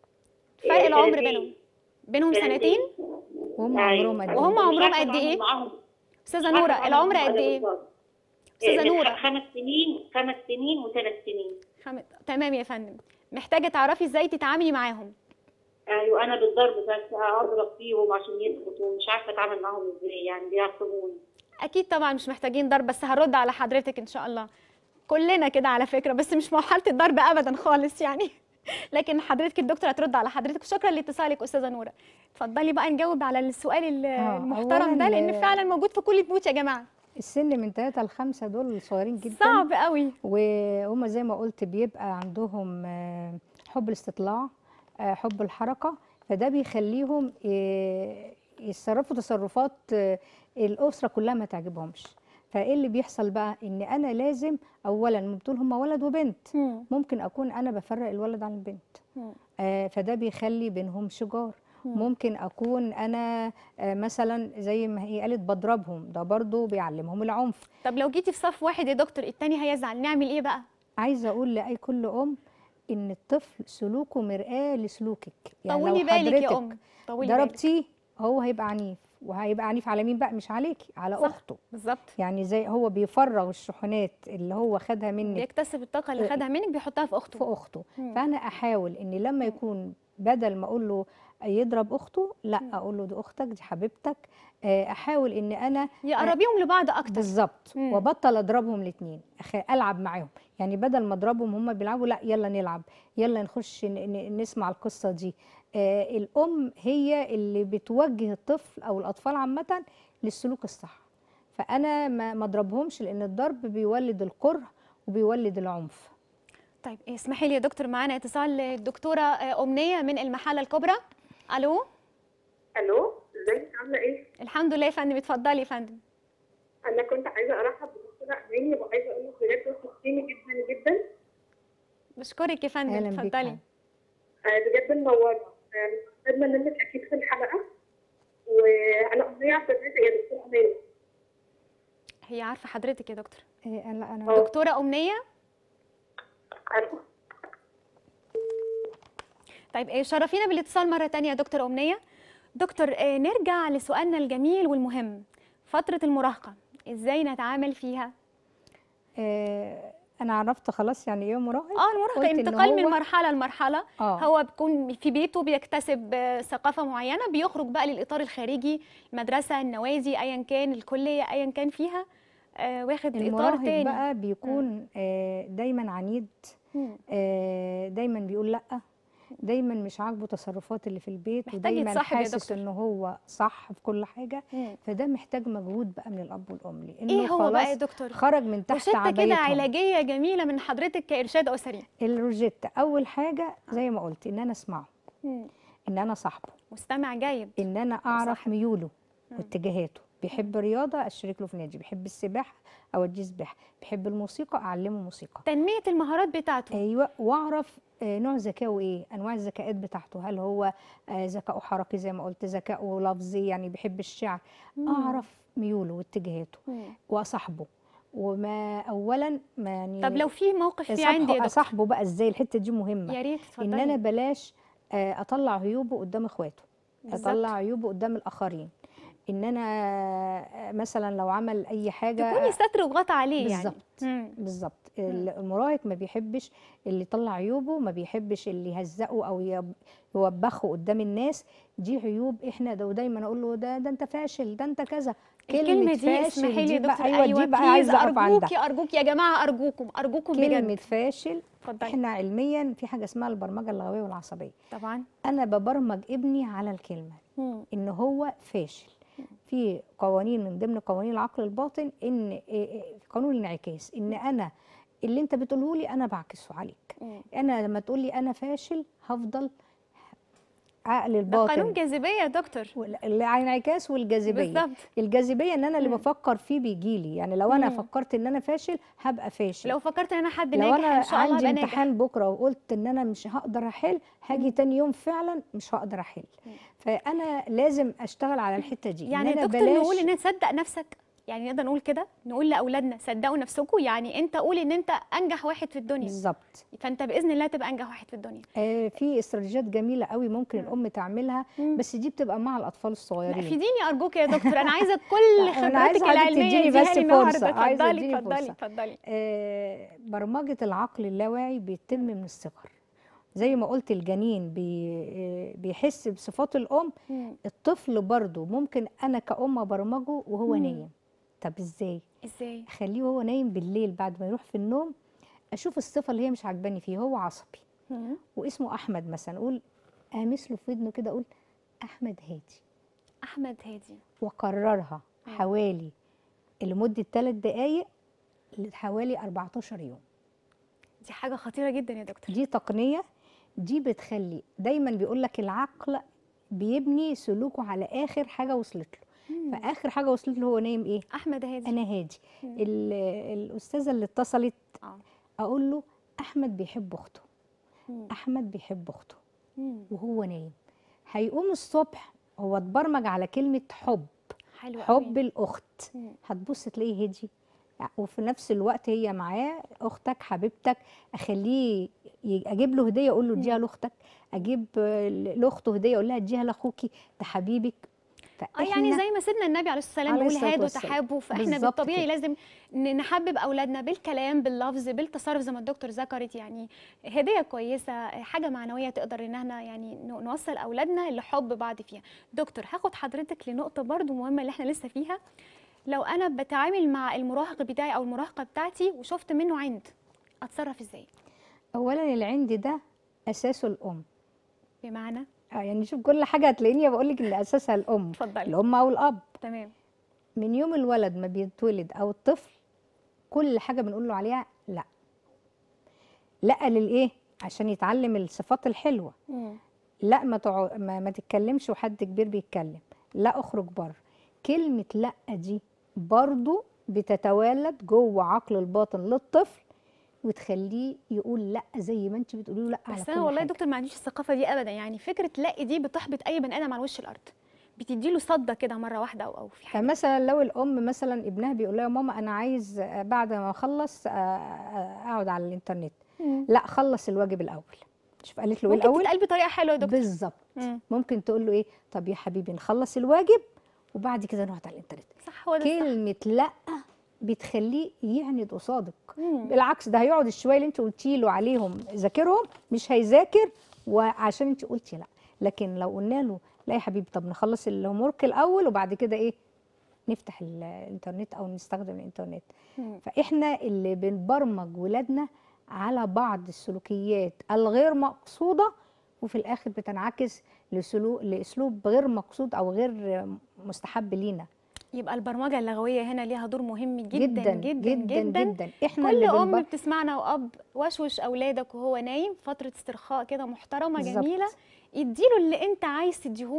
فرق العمر بينهم بينهم سنتين؟ وهم عمرهم قد إيه؟ وهم عمرهم قد ايه؟ استاذه نوره العمر قد ايه؟ استاذه نوره. خمس سنين خمس سنين وثلاث سنين. خم... تمام يا فندم. محتاجه تعرفي ازاي تتعاملي معاهم. ايوه انا بالضرب بس اضرب فيهم عشان يسكتوا، ومش عارفه اتعامل معاهم ازاي، يعني بيعصبوني. اكيد طبعا مش محتاجين ضرب، بس هرد على حضرتك ان شاء الله. كلنا كده على فكره، بس مش مرحله الضرب ابدا خالص يعني. لكن حضرتك الدكتور هترد على حضرتك. شكرا لاتصالك استاذه نوره. اتفضلي بقى نجاوب على السؤال ال- آه، المحترم ده، أولاً، لان آه، فعلا موجود في كل البيوت يا جماعه. السن من ثلاثة لخمسة دول صغيرين جدا، صعب قوي. وهم زي ما قلت بيبقى عندهم آه، حب الاستطلاع، آه، حب الحركة. فده بيخليهم آه، يتصرفوا تصرفات آه، الأسرة كلها ما تعجبهمش. فايه اللي بيحصل بقى؟ ان انا لازم اولا بتقول هم ولد وبنت، مم. ممكن اكون انا بفرق الولد عن البنت، مم. آه فده بيخلي بينهم شجار. مم. ممكن اكون انا آه مثلا زي ما هي قالت بضربهم، ده برضو بيعلمهم العنف. طب لو جيتي في صف واحد يا دكتور التاني هيزعل، نعمل ايه بقى؟ عايزه اقول لاي كل ام ان الطفل سلوكه مرآة لسلوكك. يعني طولي لو بالك يا حضرتك ام، طولي بالك. ضربتيه هو هيبقى عنيف، وهيبقى عنيف على مين بقى؟ مش عليكي، على صح. اخته. بالظبط. يعني زي هو بيفرغ الشحنات اللي هو خدها منك بيكتسب الطاقه اللي خدها منك بيحطها في اخته. في اخته. مم. فانا احاول ان لما مم. يكون بدل ما اقول له يضرب اخته، لا مم. اقول له دي اختك، دي حبيبتك. آه، احاول ان انا يقربيهم لبعض اكتر. بالظبط، مم. وبطل اضربهم الاثنين، العب معاهم. يعني بدل ما اضربهم هم بيلعبوا، لا يلا نلعب، يلا نخش ن- ن- نسمع القصه دي. آه، الام هي اللي بتوجه الطفل او الاطفال عامه للسلوك الصح. فانا ما ما اضربهمش، لان الضرب بيولد الكره وبيولد العنف. طيب اسمحي لي يا دكتور، معانا اتصال الدكتوره آه، امنيه من المحله الكبرى. الو. الو، ازيك عامله ايه؟ الحمد لله يا فندم. اتفضلي يا فندم. انا كنت عايزه ارحب بالدكتوره اماني، وعايزه اقول لك بجد وحشتيني جدا جدا. بشكرك يا فندم. اهلا بيك. اتفضلي. آه، بجد منوره. استفدنا منك اكيد في الحلقه. وانا امنيه عبد الرازق يا دكتوره اماني. هي عارفه حضرتك يا دكتور. إيه، لا انا أه. دكتوره امنيه. عارفه. طيب إيه، شرفينا بالاتصال مرة تانية يا دكتور أمنية. دكتور آه، نرجع لسؤالنا الجميل والمهم، فترة المراهقة إزاي نتعامل فيها؟ آه، انا عرفت خلاص يعني ايه مراهق. اه المراهقة قلت إن انتقال من هو- مرحلة لمرحلة. آه. هو بيكون في بيته بيكتسب آه، ثقافة معينة، بيخرج بقى للإطار الخارجي، المدرسة، النوادي، أيا كان الكلية أيا كان فيها، آه، واخد إطار المراهق تاني. بقى بيكون آه، دايما عنيد، مم. آه، دايما بيقول لا، دايما مش عاجبه تصرفات اللي في البيت، محتاج ودايما يتصاحب يا حاسس دكتور. ان هو صح في كل حاجه. مم. فده محتاج مجهود بقى من الاب والام، لانه إيه هو بقى يا خلاص دكتور؟ خرج من تحت روشتة كده عبايتهم. علاجية جميلة من حضرتك كإرشاد أسري. الروجيتا اول حاجه زي ما قلت ان انا اسمعه، مم. ان انا صاحبه، مستمع جيد. ان انا اعرف وصاحب. ميوله مم. واتجاهاته. بيحب رياضه اشترك له في نادي، بيحب السباحه اوديه سباحه، بيحب الموسيقى اعلمه موسيقى. تنميه المهارات بتاعته. ايوه، واعرف آه، نوع ذكائه ايه، انواع الذكاءات بتاعته، هل هو آه، ذكائه حركي زي ما قلت، ذكائه لفظي يعني بيحب الشعر. مم. اعرف ميوله واتجاهاته مم. واصاحبه. وما اولا ما يعني طب لو في موقف في أصاحبه- عندي يا دكتور، اصاحبه بقى ازاي، الحته دي مهمه. يا ريت ان اتفضلي. انا بلاش آه، اطلع عيوبه قدام اخواته، بالظبط. اطلع عيوبه قدام الاخرين. ان انا آه، مثلا لو عمل اي حاجه تكوني ستر وغطى عليه يعني. بالظبط. مم. بالظبط. المراهق ما بيحبش اللي يطلع عيوبه، ما بيحبش اللي يهزقه او يب- يوبخه قدام الناس. دي عيوب احنا ده، ودايما اقول له ده ده انت فاشل، ده انت كذا. الكلمة دي اسمحي لي يا بقى دكتور، ايوه ايوه دي بقى بليز، عايزه اقف عندها. ارجوكي ارجوكي يا جماعه، ارجوكم ارجوكم كلمه بجد. فاشل. اتفضلي. احنا علميا في حاجه اسمها البرمجه اللغويه والعصبيه. طبعا. انا ببرمج ابني على الكلمه مم. ان هو فاشل. في قوانين من ضمن قوانين العقل الباطن، ان إيه إيه قانون الانعكاس، ان انا اللي انت بتقوله لي انا بعكسه عليك. مم. انا لما تقول لي انا فاشل هفضل عقل ده الباطن قانون جاذبيه يا دكتور. الانعكاس والجاذبيه. بالظبط. الجاذبيه ان انا اللي مم. بفكر فيه بيجي لي، يعني لو انا مم. فكرت ان انا فاشل هبقى فاشل. لو فكرت ان انا حد لو ناجح انا ان شاء الله عندي ابقى ناجح. امتحان بكره وقلت ان انا مش هقدر احل، هاجي مم. تاني يوم فعلا مش هقدر احل. مم. فانا لازم اشتغل على الحته دي. يعني إن يا أنا دكتور بلاش نقول ان انت تصدق نفسك، يعني نقدر نقول كده، نقول لاولادنا صدقوا نفسكم، يعني انت قول ان انت انجح واحد في الدنيا، بالظبط. فانت باذن الله تبقى انجح واحد في الدنيا. آه في استراتيجيات جميله قوي ممكن مم. الام تعملها، مم. بس دي بتبقى مع الاطفال لا الصغيرين. فيديني ارجوك يا دكتور، انا عايزه كل لا، أنا عايزة خبرتك حضرتك العلميه تديني اديها بس لي النهارده. فرصة، عايزة اتفضلي تديني اتفضلي فرصة. اتفضلي. آه برمجه العقل اللاواعي بيتم من الصغر. زي ما قلت الجنين بي آه، بيحس بصفات الام، مم. الطفل برضو ممكن انا كأم ابرمجه وهو مم. نايم. طب ازاي؟ ازاي؟ اخليه وهو نايم بالليل بعد ما يروح في النوم، اشوف الصفه اللي هي مش عاجباني فيه. هو عصبي مم. واسمه احمد مثلا، اقول امس له في ودنه كده، اقول احمد هادي، احمد هادي. واكررها مم. حوالي لمده ثلاث دقائق لحوالي أربعتاشر يوم. دي حاجه خطيره جدا يا دكتور. دي تقنيه، دي بتخلي دايما بيقول لك العقل بيبني سلوكه على اخر حاجه وصلت له. مم. فاخر حاجه وصلت له هو نايم ايه؟ احمد هادي. انا هادي. مم. ال- الاستاذه اللي اتصلت اه. اقول له احمد بيحب اخته، مم. احمد بيحب اخته مم. وهو نايم. هيقوم الصبح هو اتبرمج على كلمه حب، حلو حب قوي. الاخت. مم. هتبص تلاقيه هدي، وفي نفس الوقت هي معاه اختك حبيبتك. اخليه ي- اجيب له هديه اقول له اديها مم. لاختك، اجيب آه، لاخته هديه اقول لها اديها لاخوكي، ده حبيبك. اه يعني زي ما سيدنا النبي عليه الصلاه والسلام عليه بيقول الصلاة هادوا والسلام. تحابوا، فاحنا بالظبط بالطبيعي كده. لازم ن- نحبب اولادنا بالكلام باللفظ بالتصرف زي ما الدكتور ذكرت، يعني هديه كويسه، حاجه معنويه تقدر ان احنا يعني ن- نوصل اولادنا لحب بعض فيها. دكتور هاخد حضرتك لنقطه برضو مهمه اللي احنا لسه فيها. لو انا بتعامل مع المراهق بتاعي او المراهقه بتاعتي وشفت منه عند، اتصرف ازاي؟ اولا العند ده اساسه الام. بمعنى؟ اه يعني شوف كل حاجه هتلاقيني بقول لك ان اساسها الام، اتفضلي. الام او الاب. تمام. من يوم الولد ما بيتولد او الطفل كل حاجه بنقول له عليها لا. لا للايه؟ عشان يتعلم الصفات الحلوه. مم. لا ما, تع... ما ما تتكلمش وحد كبير بيتكلم، لا اخرج بره. كلمه لا دي برضو بتتوالد جوه عقل الباطن للطفل وتخليه يقول لا زي ما انت بتقولي له لا على بس كل انا والله يا حاجة. دكتور ما عنديش الثقافه دي ابدا، يعني فكره لا دي بتحبط اي بني ادم على وش الارض، بتديله صدة كده مره واحده او او في حاجه. فمثلا لو الام مثلا ابنها بيقول لها يا ماما انا عايز آه، بعد ما اخلص آه، آه، اقعد على الانترنت، مم. لا خلص الواجب الاول. شوف قالت له ايه ممكن الاول؟ تتقال بطريقه حلوه يا دكتور. بالظبط. مم. ممكن تقول له ايه؟ طب يا حبيبي نخلص الواجب وبعد كده نقعد على الانترنت. صح، هو ده الصح. كلمه لا بتخليه يعند قصادك. مم. بالعكس ده هيقعد الشويه اللي انت قلتي له عليهم ذاكرهم مش هيذاكر وعشان انت قلتي لا. لكن لو قلنا له لا يا حبيبي طب نخلص الهوم ورك الاول وبعد كده ايه نفتح ال- الانترنت او نستخدم الانترنت. مم. فاحنا اللي بنبرمج ولادنا على بعض السلوكيات الغير مقصوده وفي الاخر بتنعكس لسلوك لاسلوب غير مقصود او غير مستحب لينا. يبقى البرمجه اللغويه هنا ليها دور مهم جدا جدا جدا جدا جدا, جدا. احنا كل اللي ام بنبر... بتسمعنا واب وشوش اولادك وهو نايم فتره استرخاء كده محترمه بالظبط. جميله، اديله اللي انت عايز تديهوله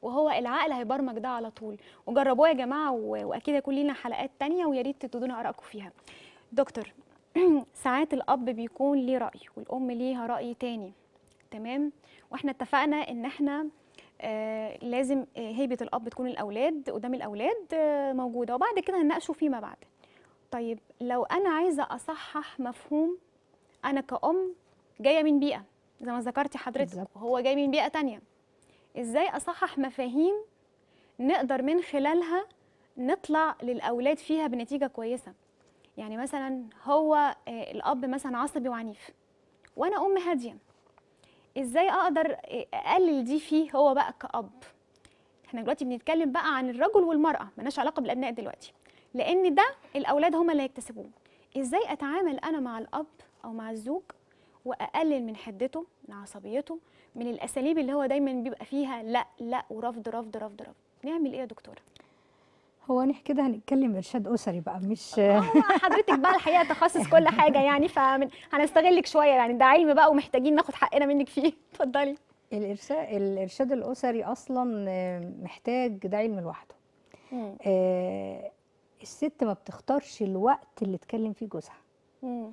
وهو العقل هيبرمج ده على طول. وجربوه يا جماعه، و- واكيد هيكون لينا حلقات تانية، ويا ريت تدونا ارائكم فيها. دكتور، ساعات الاب بيكون ليه راي والام ليها راي تاني، تمام؟ واحنا اتفقنا ان احنا آه لازم آه، هيبه الاب تكون الاولاد قدام الاولاد آه موجوده، وبعد كده هنناقشه فيما بعد. طيب لو انا عايزه اصحح مفهوم، انا كأم جايه من بيئه زي ما ذكرتي حضرتك، بالظبط. وهو جاي من بيئه تانية، ازاي اصحح مفاهيم نقدر من خلالها نطلع للاولاد فيها بنتيجه كويسه؟ يعني مثلا هو آه، الاب مثلا عصبي وعنيف، وانا ام هاديه، ازاي اقدر آه، اقلل دي فيه هو بقى كأب؟ احنا دلوقتي بنتكلم بقى عن الرجل والمرأة، ملناش علاقة بالأبناء دلوقتي، لأن ده الأولاد هم اللي هيكتسبوه. ازاي أتعامل أنا مع الأب أو مع الزوج وأقلل من حدته، من عصبيته، من الأساليب اللي هو دايما بيبقى فيها لا لا ورفض رفض رفض رفض؟ نعمل إيه يا دكتورة؟ هو احنا كده هنتكلم ارشاد اسري بقى، مش اه حضرتك بقى الحقيقة تخصص كل حاجة يعني، فهنستغلك شوية يعني، ده علم بقى ومحتاجين ناخد حقنا منك فيه. اتفضلي. الارشاد الارشاد الاسري اصلا آه، محتاج، ده علم لوحده. مم. آه، الست ما بتختارش الوقت اللي تكلم فيه جوزها، مم.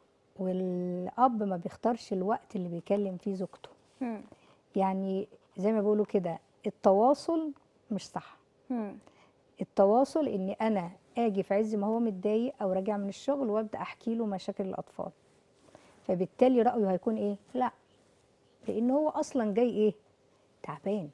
والاب ما بيختارش الوقت اللي بيكلم فيه زوجته. مم. يعني زي ما بيقولوا كده، التواصل مش صح. مم. التواصل ان انا اجي في عز ما هو متضايق او راجع من الشغل وابدا احكي له مشاكل الاطفال، فبالتالي رايه هيكون ايه؟ لا، لان هو اصلا جاي ايه؟ تعبان،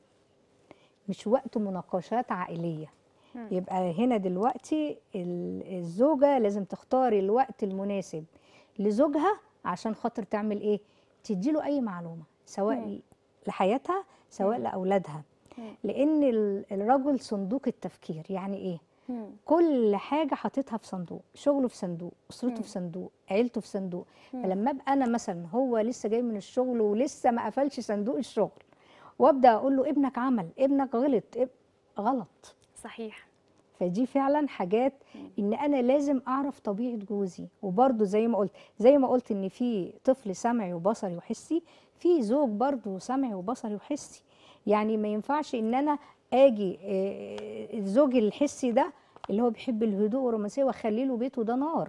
مش وقت مناقشات عائليه. مم. يبقى هنا دلوقتي ال- الزوجه لازم تختار الوقت المناسب لزوجها عشان خاطر تعمل ايه؟ تديله اي معلومه، سواء مم. لحياتها سواء مم. لاولادها. مم. لان ال- الرجل صندوق التفكير. يعني ايه؟ مم. كل حاجه حاططها في صندوق، شغله في صندوق، اسرته مم. في صندوق، عيلته في صندوق. مم. فلما ابقى انا مثلا هو لسه جاي من الشغل ولسه ما قفلش صندوق الشغل، وابدا اقول له ابنك عمل، ابنك غلط، اب... غلط. صحيح. فدي فعلا حاجات مم. ان انا لازم اعرف طبيعه جوزي. وبرده زي ما قلت زي ما قلت ان في طفل سمعي وبصري وحسي، في زوج برده سمعي وبصري وحسي. يعني ما ينفعش ان انا اجي آه، الزوج الحسي ده اللي هو بيحب الهدوء والرومانسيه واخلي له بيته ده نار،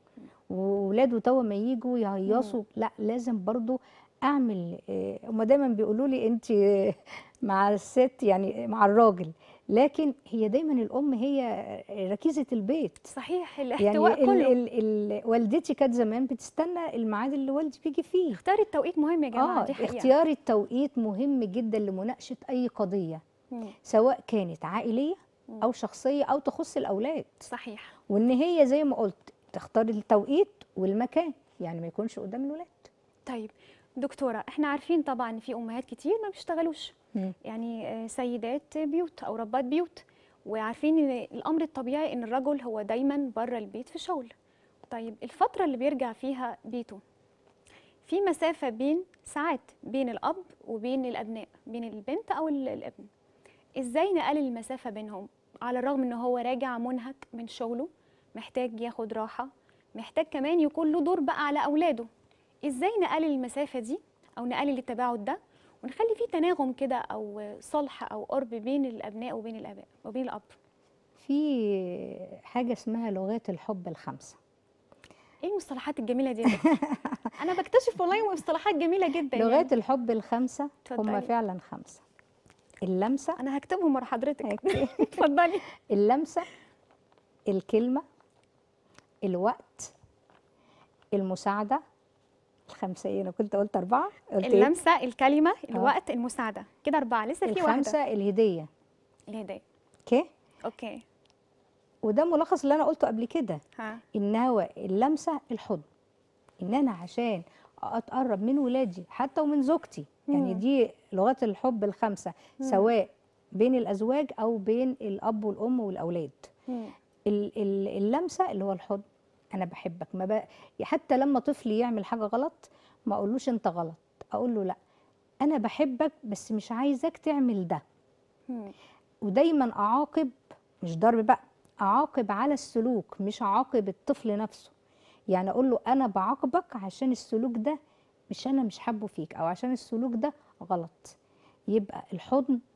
وولاده توا ما يجوا يهيصوا. لا، لازم برضو اعمل. آه، هما دايما بيقولوا لي انت آه، مع الست يعني مع الراجل، لكن هي دايما الام هي ركيزه البيت. صحيح، يعني الاحتواء ال كله. ال ال والدتي كانت زمان بتستنى الميعاد اللي والدي بيجي فيه. اختار التوقيت مهم يا جماعه، اه دي حقيقه. اختيار التوقيت مهم جدا لمناقشه اي قضيه، مم. سواء كانت عائليه مم. او شخصيه او تخص الاولاد. صحيح. وان هي زي ما قلت تختار التوقيت والمكان، يعني ما يكونش قدام الولاد. طيب دكتوره، احنا عارفين طبعا ان في امهات كتير ما بيشتغلوش، مم. يعني آه، سيدات بيوت او ربات بيوت، وعارفين ان الامر الطبيعي ان الرجل هو دايما بره البيت في شغل. طيب الفتره اللي بيرجع فيها بيته، في مسافه بين ساعات بين الاب وبين الابناء، بين البنت او ال- الابن، ازاي نقلل المسافه بينهم على الرغم ان هو راجع منهك من شغله، محتاج ياخد راحه، محتاج كمان يكون له دور بقى على اولاده؟ ازاي نقلل المسافه دي او نقلل التباعد ده ونخلي فيه تناغم كده او صلح او قرب بين الابناء وبين الاباء وبين الاب؟ في حاجه اسمها لغات الحب الخمسه. ايه المصطلحات الجميله دي يا دكتور؟ انا بكتشف والله مصطلحات جميله جدا. لغات يعني الحب الخمسه هم اتفضلي. فعلا خمسه. اللمسه، انا هكتبهم ورا حضرتك. أوكي. اتفضلي. اللمسه، الكلمه، الوقت، المساعده. الخمسه ايه؟ انا كنت قلت اربعه، قلت ايه؟ اللمسه، الكلمه، الوقت، المساعده، كده اربعه، لسه في واحده. الخمسه الهديه. الهدايه. اوكي. اوكي. وده ملخص اللي انا قلته قبل كده، ها. ان هو اللمسه الحضن. ان انا عشان اتقرب من ولادي حتى ومن زوجتي، يعني مم. دي لغات الحب الخمسه، مم. سواء بين الازواج او بين الاب والام والاولاد. مم. ال- ال- اللمسه اللي هو الحضن. انا بحبك. ما ب... حتى لما طفلي يعمل حاجه غلط ما اقولوش انت غلط، اقول له لا، انا بحبك بس مش عايزك تعمل ده. مم. ودايما اعاقب، مش ضرب بقى، اعاقب على السلوك مش اعاقب الطفل نفسه. يعني اقول له انا بعاقبك عشان السلوك ده مش انا مش حابه فيك، او عشان السلوك ده غلط. يبقى الحضن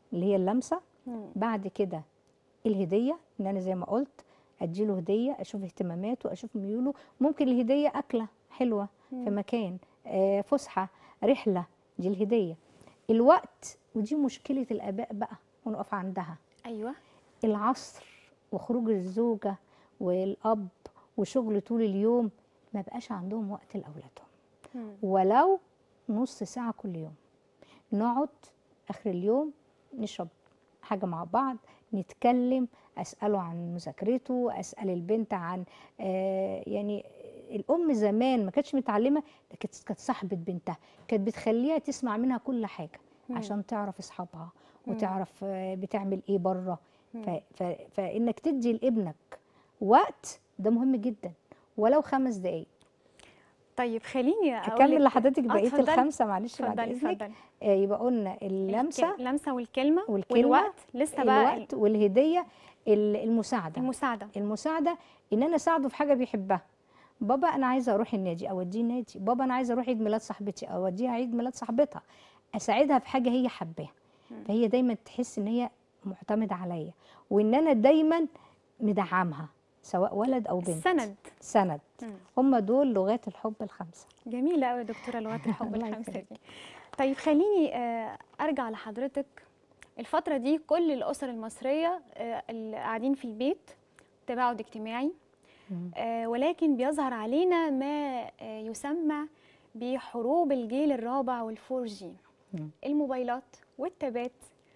اللي هي اللمسه. مم. بعد كده الهديه، ان انا زي ما قلت اديله هديه، اشوف اهتماماته، اشوف ميوله. ممكن الهديه اكله حلوه في مم. مكان، آه، فسحه، رحله، دي الهديه. الوقت، ودي مشكله الاباء بقى ونقف عندها، ايوه. العصر وخروج الزوجه والاب وشغل طول اليوم، ما بقاش عندهم وقت لاولادهم. مم. ولو نص ساعه كل يوم نقعد اخر اليوم نشرب حاجه مع بعض، نتكلم، اساله عن مذاكرته، اسال البنت عن آه يعني الام زمان ما كانتش متعلمه، لكن كانت صاحبه بنتها، كانت بتخليها تسمع منها كل حاجه مم. عشان تعرف اصحابها مم. وتعرف آه بتعمل ايه بره. مم. ف- ف- فانك تدي لابنك وقت ده مهم جدا، ولو خمس دقايق. طيب خليني اقول اكمل لك لحضرتك اه بقيه اتفضلي الخمسه معلش بعد اتفضلي اذنك. اتفضلي. آه يبقى قلنا اللمسه الك- اللمسه والكلمه والكلمة، والوقت، لسه بقى الوقت والهديه، ال- المساعده. المساعده. المساعده ان انا اساعده في حاجه بيحبها. بابا انا عايزه اروح النادي، اوديه النادي. بابا انا عايزه اروح عيد ميلاد صاحبتي، اوديها عيد ميلاد صاحبتها. اساعدها في حاجه هي حباها، فهي دايما تحس ان هي معتمده عليا، وان انا دايما مدعمها سواء ولد او بنت. السند. سند. مم. هم دول لغات الحب الخمسه. جميله قوي يا دكتوره لغات الحب الله الخمسه يخليك. دي. طيب خليني آه، ارجع لحضرتك. الفتره دي كل الاسر المصريه آه، اللي قاعدين في البيت، تباعد اجتماعي، مم. آه، ولكن بيظهر علينا ما آه، يسمى بحروب الجيل الرابع والفور جي. مم. الموبايلات والتابات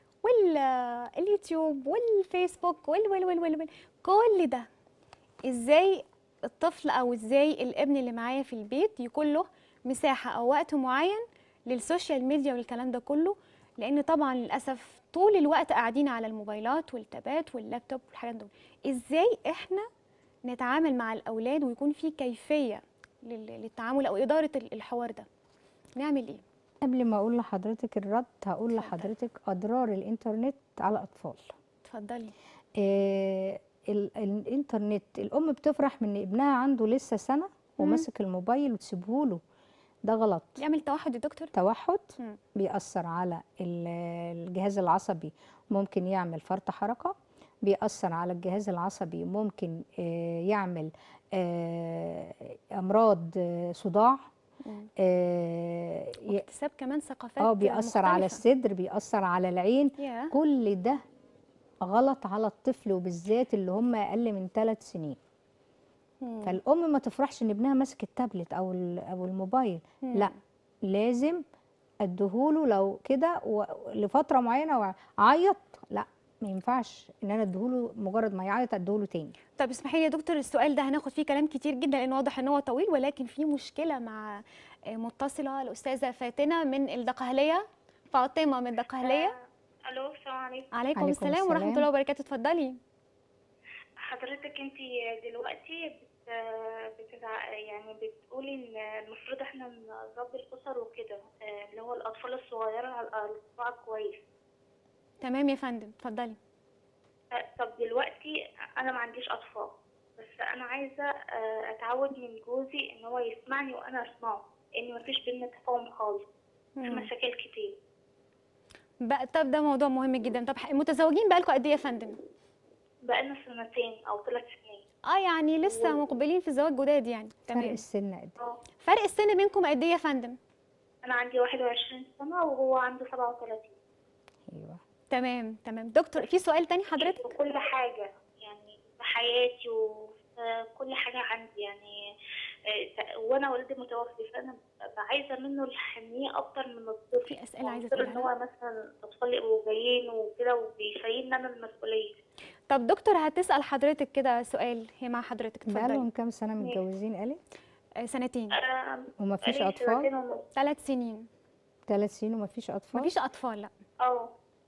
واليوتيوب والفيسبوك وال وال وال وال وال كل ده، ازاي الطفل او ازاي الابن اللي معايا في البيت يكون له مساحه او وقت معين للسوشيال ميديا والكلام ده كله؟ لان طبعا للاسف طول الوقت قاعدين على الموبايلات والتابات واللابتوب والحاجات دول. ازاي احنا نتعامل مع الاولاد ويكون في كيفيه لل- للتعامل او اداره ال- الحوار ده؟ نعمل ايه؟ قبل ما اقول لحضرتك الرد، هقول اتفضلي. لحضرتك اضرار الانترنت على الاطفال. اتفضلي. آه ال- الانترنت، الام بتفرح من ابنها عنده لسه سنه وماسك الموبايل وتسيبه له، ده غلط. يعمل توحد يا دكتور؟ توحد مم. بيأثر على ال- الجهاز العصبي، ممكن يعمل فرط حركه، بيأثر على الجهاز العصبي، ممكن آه يعمل آه امراض آه صداع، مم. آه ي- واكتساب كمان ثقافات اه بيأثر على مختلفة. الصدر، بيأثر على العين. ياه. كل ده غلط على الطفل، وبالذات اللي هم اقل من ثلاث سنين. مم. فالام ما تفرحش ان ابنها ماسك التابلت او ال- او الموبايل، مم. لا، لازم اديهوله لو كده و- لفتره معينه وعيط، لا ما ينفعش ان انا اديهوله مجرد ما يعيط اديهوله تاني. طب اسمحي لي يا دكتور، السؤال ده هناخد فيه كلام كتير جدا لان واضح ان هو طويل، ولكن في مشكله مع آه، متصله الاستاذه فاتنه من الدقهليه. فاطمه من الدقهليه. آه، الو السلام عليكم. عليكم عليكم السلام ورحمه السلام. الله وبركاته. اتفضلي. حضرتك انت دلوقتي بت... بتتع... يعني بتقولي ان المفروض احنا نربي الاسر وكده، آه، اللي هو الاطفال الصغيره على الارض كويس. تمام يا فندم، اتفضلي. آه، طب دلوقتي انا ما عنديش اطفال، بس انا عايزه آه، اتعود من جوزي ان هو يسمعني وانا اسمعه، لان مفيش بينا تفاهم خالص، في مم. مشاكل كتير. بقى طب ده موضوع مهم جدا. طب ح- متزوجين بقالكم قد ايه يا فندم؟ بقالنا سنتين او ثلاث سنين. اه يعني لسه مقبلين في الزواج جداد يعني. فرق تمام. السن قد إيه؟ اه فرق السن بينكم قد ايه يا فندم؟ انا عندي واحد وعشرين سنه وهو عنده سبعة وثلاثين. ايوه. تمام تمام. دكتور في سؤال تاني حضرتك؟ في كل حاجة، يعني في حياتي وفي كل حاجة عندي، يعني آه، وانا والدي متوفي، فانا ببقى عايزة منه الحنية اكتر من الطفل. في أسئلة عايزة وأفتكر ان تقولها هو مثلا الاطفال يبقوا جايين وكده وبيشيلني انا المسؤولية. طب دكتور هتسأل حضرتك كده سؤال، هي مع حضرتك، اتفضلي. بقالهم كام سنه متجوزين قالت؟ آه، سنتين. آه، ومفيش بقالي اطفال؟ سنتين ونص. ثلاث سنين. ثلاث سنين ومفيش اطفال؟ مفيش أطفال، لا. اه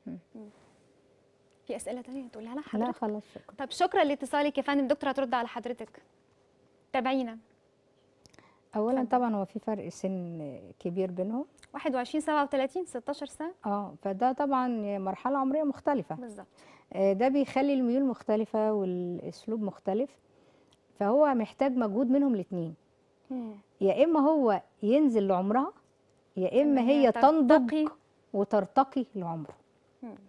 في أسئلة تانية تقولها لها لا حضرتك؟ خلاص شكرا. طب شكرا لاتصالك يا فندم. دكتور هترد على حضرتك. تابعينا. اولا اتفضل. طبعا هو في فرق سن كبير بينهم، واحد وعشرين سبعة وثلاثين ستاشر سنة اه فده طبعا مرحله عمريه مختلفه، بالظبط. آه، ده بيخلي الميول مختلفه والاسلوب مختلف، فهو محتاج مجهود منهم الاثنين، مم. يا اما هو ينزل لعمرها، يا اما إن هي هي تنضج ترتقي. وترتقي لعمره. مم.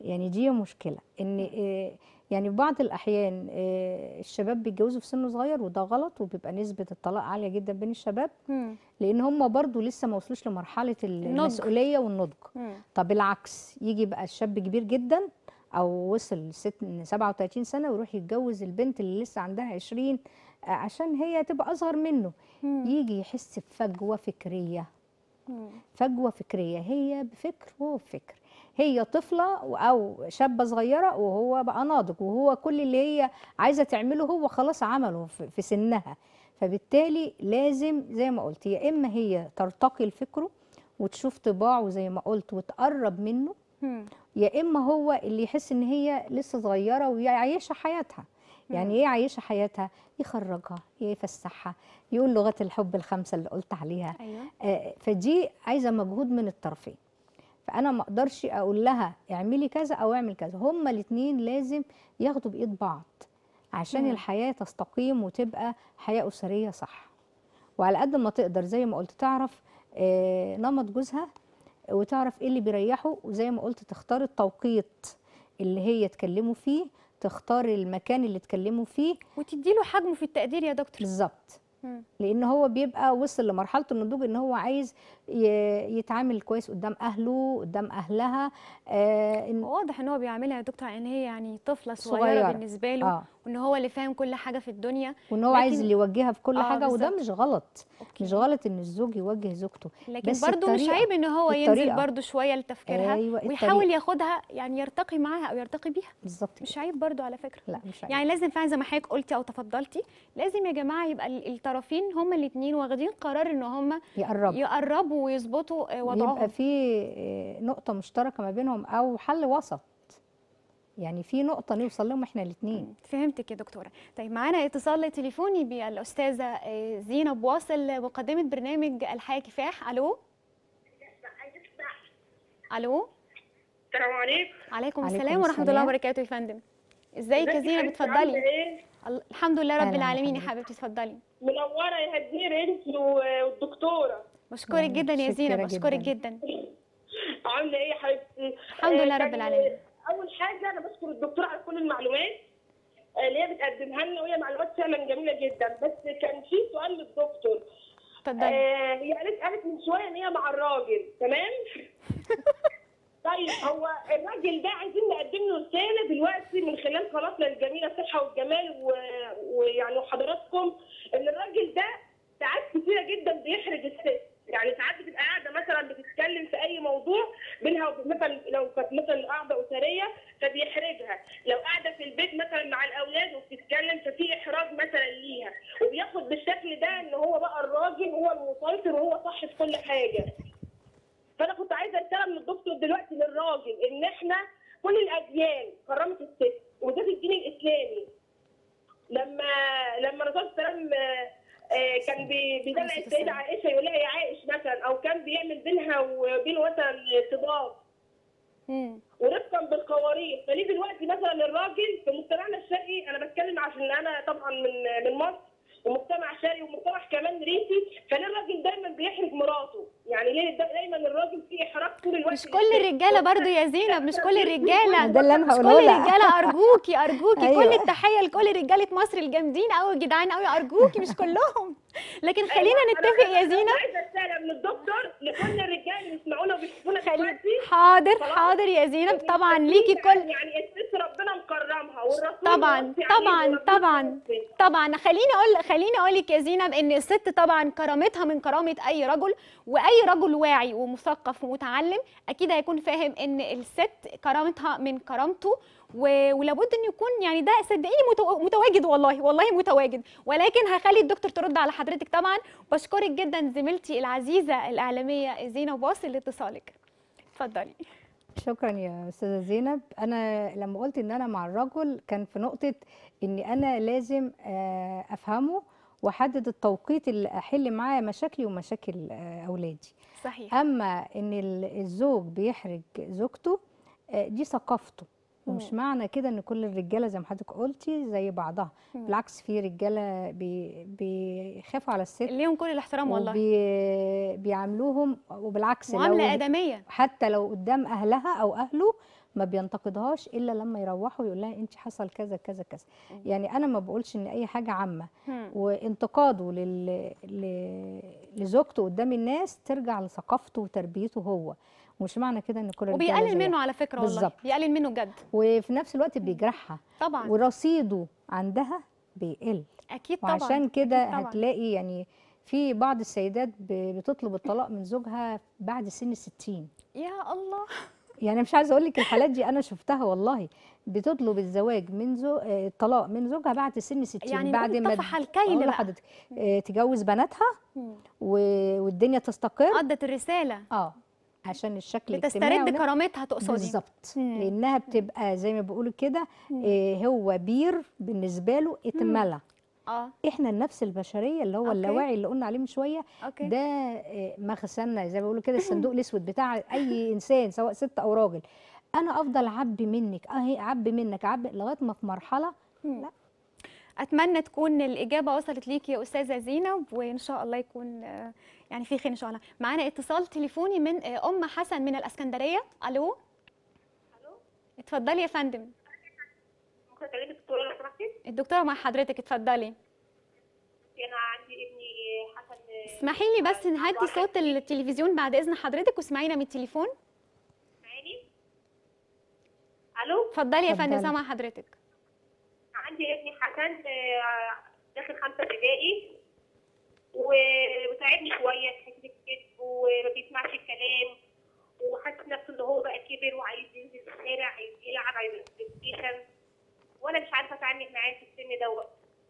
يعني دي مشكله ان آه، يعني في بعض الاحيان آه، الشباب بيتجوزوا في سن صغير، وده غلط، وبيبقى نسبه الطلاق عاليه جدا بين الشباب، مم. لان هم برضو لسه ما وصلوش لمرحله النضج. المسؤوليه والنضج. مم. طب العكس، يجي بقى الشاب كبير جدا او وصل ست سبعة وتلاتين سنه ويروح يتجوز البنت اللي لسه عندها عشرين، آه، عشان هي تبقى اصغر منه، مم. يجي يحس بفجوه فكريه. مم. فجوه فكريه، هي بفكر وهو بفكر، هي طفله او شابه صغيره وهو بقى ناضج، وهو كل اللي هي عايزه تعمله هو خلاص عمله في في سنها. فبالتالي لازم زي ما قلت، يا اما هي ترتقي لفكره وتشوف طباعه زي ما قلت وتقرب منه، مم. يا اما هو اللي يحس ان هي لسه صغيره ويعيشها حياتها. يعني ايه يعيشها حياتها؟ يخرجها، يفسحها، يقول لغات الحب الخمسه اللي قلت عليها. ايوه. آه، فدي عايزه مجهود من الطرفين. فانا ما اقدرش اقول لها اعملي كذا او اعمل كذا، هما الاثنين لازم ياخدوا بايد بعض عشان مم. الحياه تستقيم وتبقى حياه اسريه صح. وعلى قد ما تقدر زي ما قلت تعرف آه، نمط جوزها، وتعرف ايه اللي بيريحه، وزي ما قلت تختار التوقيت اللي هي تكلمه فيه، تختار المكان اللي تكلمه فيه وتدي له حجمه في التقدير يا دكتور. بالظبط. مم. لان هو بيبقى وصل لمرحله النضوج ان هو عايز ي- يتعامل كويس قدام اهله قدام اهلها. آه إن واضح ان هو بيعملها يا دكتور ان هي يعني طفله صغيره, صغيرة. بالنسبه له، اه وان هو اللي فاهم كل حاجه في الدنيا. وان هو عايز لكن- اللي يوجهها في كل آه حاجه، وده بالظبط. مش غلط. أوكي. مش غلط ان الزوج يوجه زوجته، لكن بس برضه مش الطريقة- عيب ان هو ينزل الطريقة. برضه شويه لتفكيرها، أيوة، ويحاول الطريقة. ياخدها يعني يرتقي معاها او يرتقي بيها. بالظبط مش كده. عيب برضه على فكره. لا مش عيب. يعني لازم فعلا زي ما حضرتك قلتي او تفضلتي، لازم يا جماعه يبقى ال- الطرفين هما الاثنين واخدين قرار ان هما يقرب، يقربوا ويظبطوا آه، وضعهم. يبقى في آه، نقطه مشتركه ما بينهم او حل وسط، يعني في نقطه نوصل لهم احنا الاثنين. فهمتك يا دكتوره. طيب معانا اتصال تليفوني بالاستاذه آه، زينب واصل، مقدمه برنامج الحياه كفاح. الو. الو. السلام عليكم. عليكم عليكم السلام ورحمه الله السلام. وبركاته يا فندم. ازيك يا ازيك زينب؟ حبيبتي، عاملة اتفضلي. ايه؟ ال- الحمد لله رب أهلاً العالمين يا وحبيبتي. حبيبتي، اتفضلي. منوره يا هدير انت والدكتوره. بشكرك مم، جدا يا زينب، متشكرة بشكرك جداً. جدا. عامله ايه يا حبيبتي؟ الحمد لله آه، رب كان- العالمين. اول حاجه انا بشكر الدكتوره على كل المعلومات آه، اللي هي بتقدمها لنا، وهي معلومات فعلا جميله جدا. بس كان في سؤال للدكتور. اتفضلي. آه، هي قالت قالت من شويه ان هي مع الراجل، تمام؟ طيب هو الراجل ده عايزين نقدم له رساله دلوقتي من خلال قناتنا الجميله الصحه والجمال و- ويعني وحضراتكم، ان الراجل ده ساعات كتيره جدا بيحرج الست. يعني ساعات بتبقى قاعده مثلا بتتكلم في اي موضوع بينها وبين، مثلا لو كانت مثلا قاعده اسريه فبيحرجها، لو قاعده في البيت مثلا مع الاولاد وبتتكلم ففي احراج مثلا ليها، وبياخد بالشكل ده ان هو بقى الراجل هو المسيطر وهو صح في كل حاجه. فانا كنت عايزه رساله من الدكتور دلوقتي للراجل ان احنا كل الاديان كرمت الست، وده في الدين الاسلامي. لما لما الرسول صلى الله عليه وسلم آه، كان بي- بيدلع السيده عائشه يقول لها يا عائش مثلا، او كان بيعمل بينها وبين مثلا صداق مم. ورفقا بالقوارير. فليه دلوقتي مثلا الراجل في مجتمعنا الشرقي، انا بتكلم عشان انا طبعا من من مصر ومجتمع شرقي ومجتمع كمان ريفي، فليه الراجل دايما بيحرج مراته؟ يعني ليه دا- دايما الراجل فيه احراج طول الوقت؟ مش كل الرجاله برضو يا زينب، مش كل الرجاله. ده اللي انا مش كل هقوله لها. الرجاله، ارجوكي ارجوكي أيوة. كل التحيه لكل رجاله مصر الجامدين قوي جدعان قوي، ارجوكي مش كلهم. لكن خلينا نتفق يا زينب. عايزه رساله من الدكتور لكل الرجال اللي بيسمعونا وبيشوفونا خلي دلوقتي. حاضر خلاص؟ حاضر يا زينب، إن طبعا الست ليكي كل يعني الست ربنا مكرمها والرسول طبعا موصي طبعا عليه وربنا طبعا موصي. طبعا خليني اقول خليني اقول لك يا زينب ان الست طبعا كرامتها من كرامه اي رجل، واي رجل واعي ومثقف ومتعلم اكيد هيكون فاهم ان الست كرامتها من كرامته، و- ولابد ان يكون يعني ده صدقيني متو- متواجد، والله والله متواجد. ولكن هخلي الدكتور ترد على حضرتك طبعا. بشكرك جدا زميلتي العزيزه الاعلاميه زينب واصل لاتصالك. اتفضلي. شكرا يا استاذه زينب. انا لما قلت ان انا مع الرجل كان في نقطه ان انا لازم آه، افهمه واحدد التوقيت اللي احل معاه مشاكلي ومشاكل آه، اولادي. صحيح. اما ان ال- الزوج بيحرج زوجته، آه، دي ثقافته، ومش مم. معنى كده ان كل الرجاله زي ما حضرتك قلتي زي بعضها. مم. بالعكس في رجاله بي بيخافوا على الست ليهم كل الاحترام والله، وبيعاملوهم، وبالعكس لو معامله ادميه. حتى لو قدام اهلها او اهله ما بينتقدهاش الا لما يروحوا يقول لها انت حصل كذا كذا كذا. يعني انا ما بقولش ان اي حاجه عامه مم. وانتقاده لل... ل... لزوجته قدام الناس ترجع لثقافته وتربيته هو، ومش معنى كده ان كل الرجاله وبيقلل زيها. منه على فكره، والله بالظبط. بيقلل منه بجد. وفي نفس الوقت بيجرحها طبعا ورصيده عندها بيقل. اكيد طبعا. وعشان كده أكيد طبعاً. هتلاقي يعني في بعض السيدات ب- بتطلب الطلاق من زوجها بعد سن الستين. يا الله. يعني مش عايزه اقول لك الحالات دي انا شفتها والله، بتطلب الزواج من زو... آه، الطلاق من زوجها بعد سن ستين، يعني بعد نقول ما طفح الكيل أقول بقى. لحضرتك آه، تجوز بناتها مم. و... والدنيا تستقر. أدت الرسالة اه عشان الشكل الاجتماعي لتسترد ون- كرامتها تقصدي. بالظبط، مم. لانها بتبقى زي ما بيقولوا كده مم. آه، هو بير بالنسبه له اتملى. اه احنا النفس البشريه اللي هو أوكي. اللاواعي اللي قلنا عليه من شويه اوكي. ده آه، مخزننا زي ما بيقولوا كده الصندوق الاسود بتاع اي انسان سواء ست او راجل. انا افضل اعبي منك اهي اعبي منك اعبي لغايه ما في مرحله مم. لا. اتمنى تكون الاجابه وصلت ليكي يا استاذه زينب، وان شاء الله يكون آه، يعني في خير ان شاء الله. معانا اتصال تليفوني من آه، ام حسن من الاسكندريه. الو. الو، اتفضلي يا فندم. ممكن اكلمك الدكتوره لو سمحتي؟ الدكتوره مع حضرتك، اتفضلي. انا عندي ابني حسن. اسمحي لي بس نهدي صوت التلفزيون بعد اذن حضرتك واسمعينا من التليفون. معاني؟ الو، اتفضلي يا فندم، اتفضلي. سامعه حضرتك. عندي ابني حسن آه، داخل خمسه ابتدائي وبيساعدني شويه في حته الكذب وما بيسمعش الكلام، وحاسس نفسه ان هو بقى كبر وعايز ينزل في الشارع، عايز يلعب، عايز بلاي ستيشن، وانا مش عارفه اتعامل معاه في السن دوت.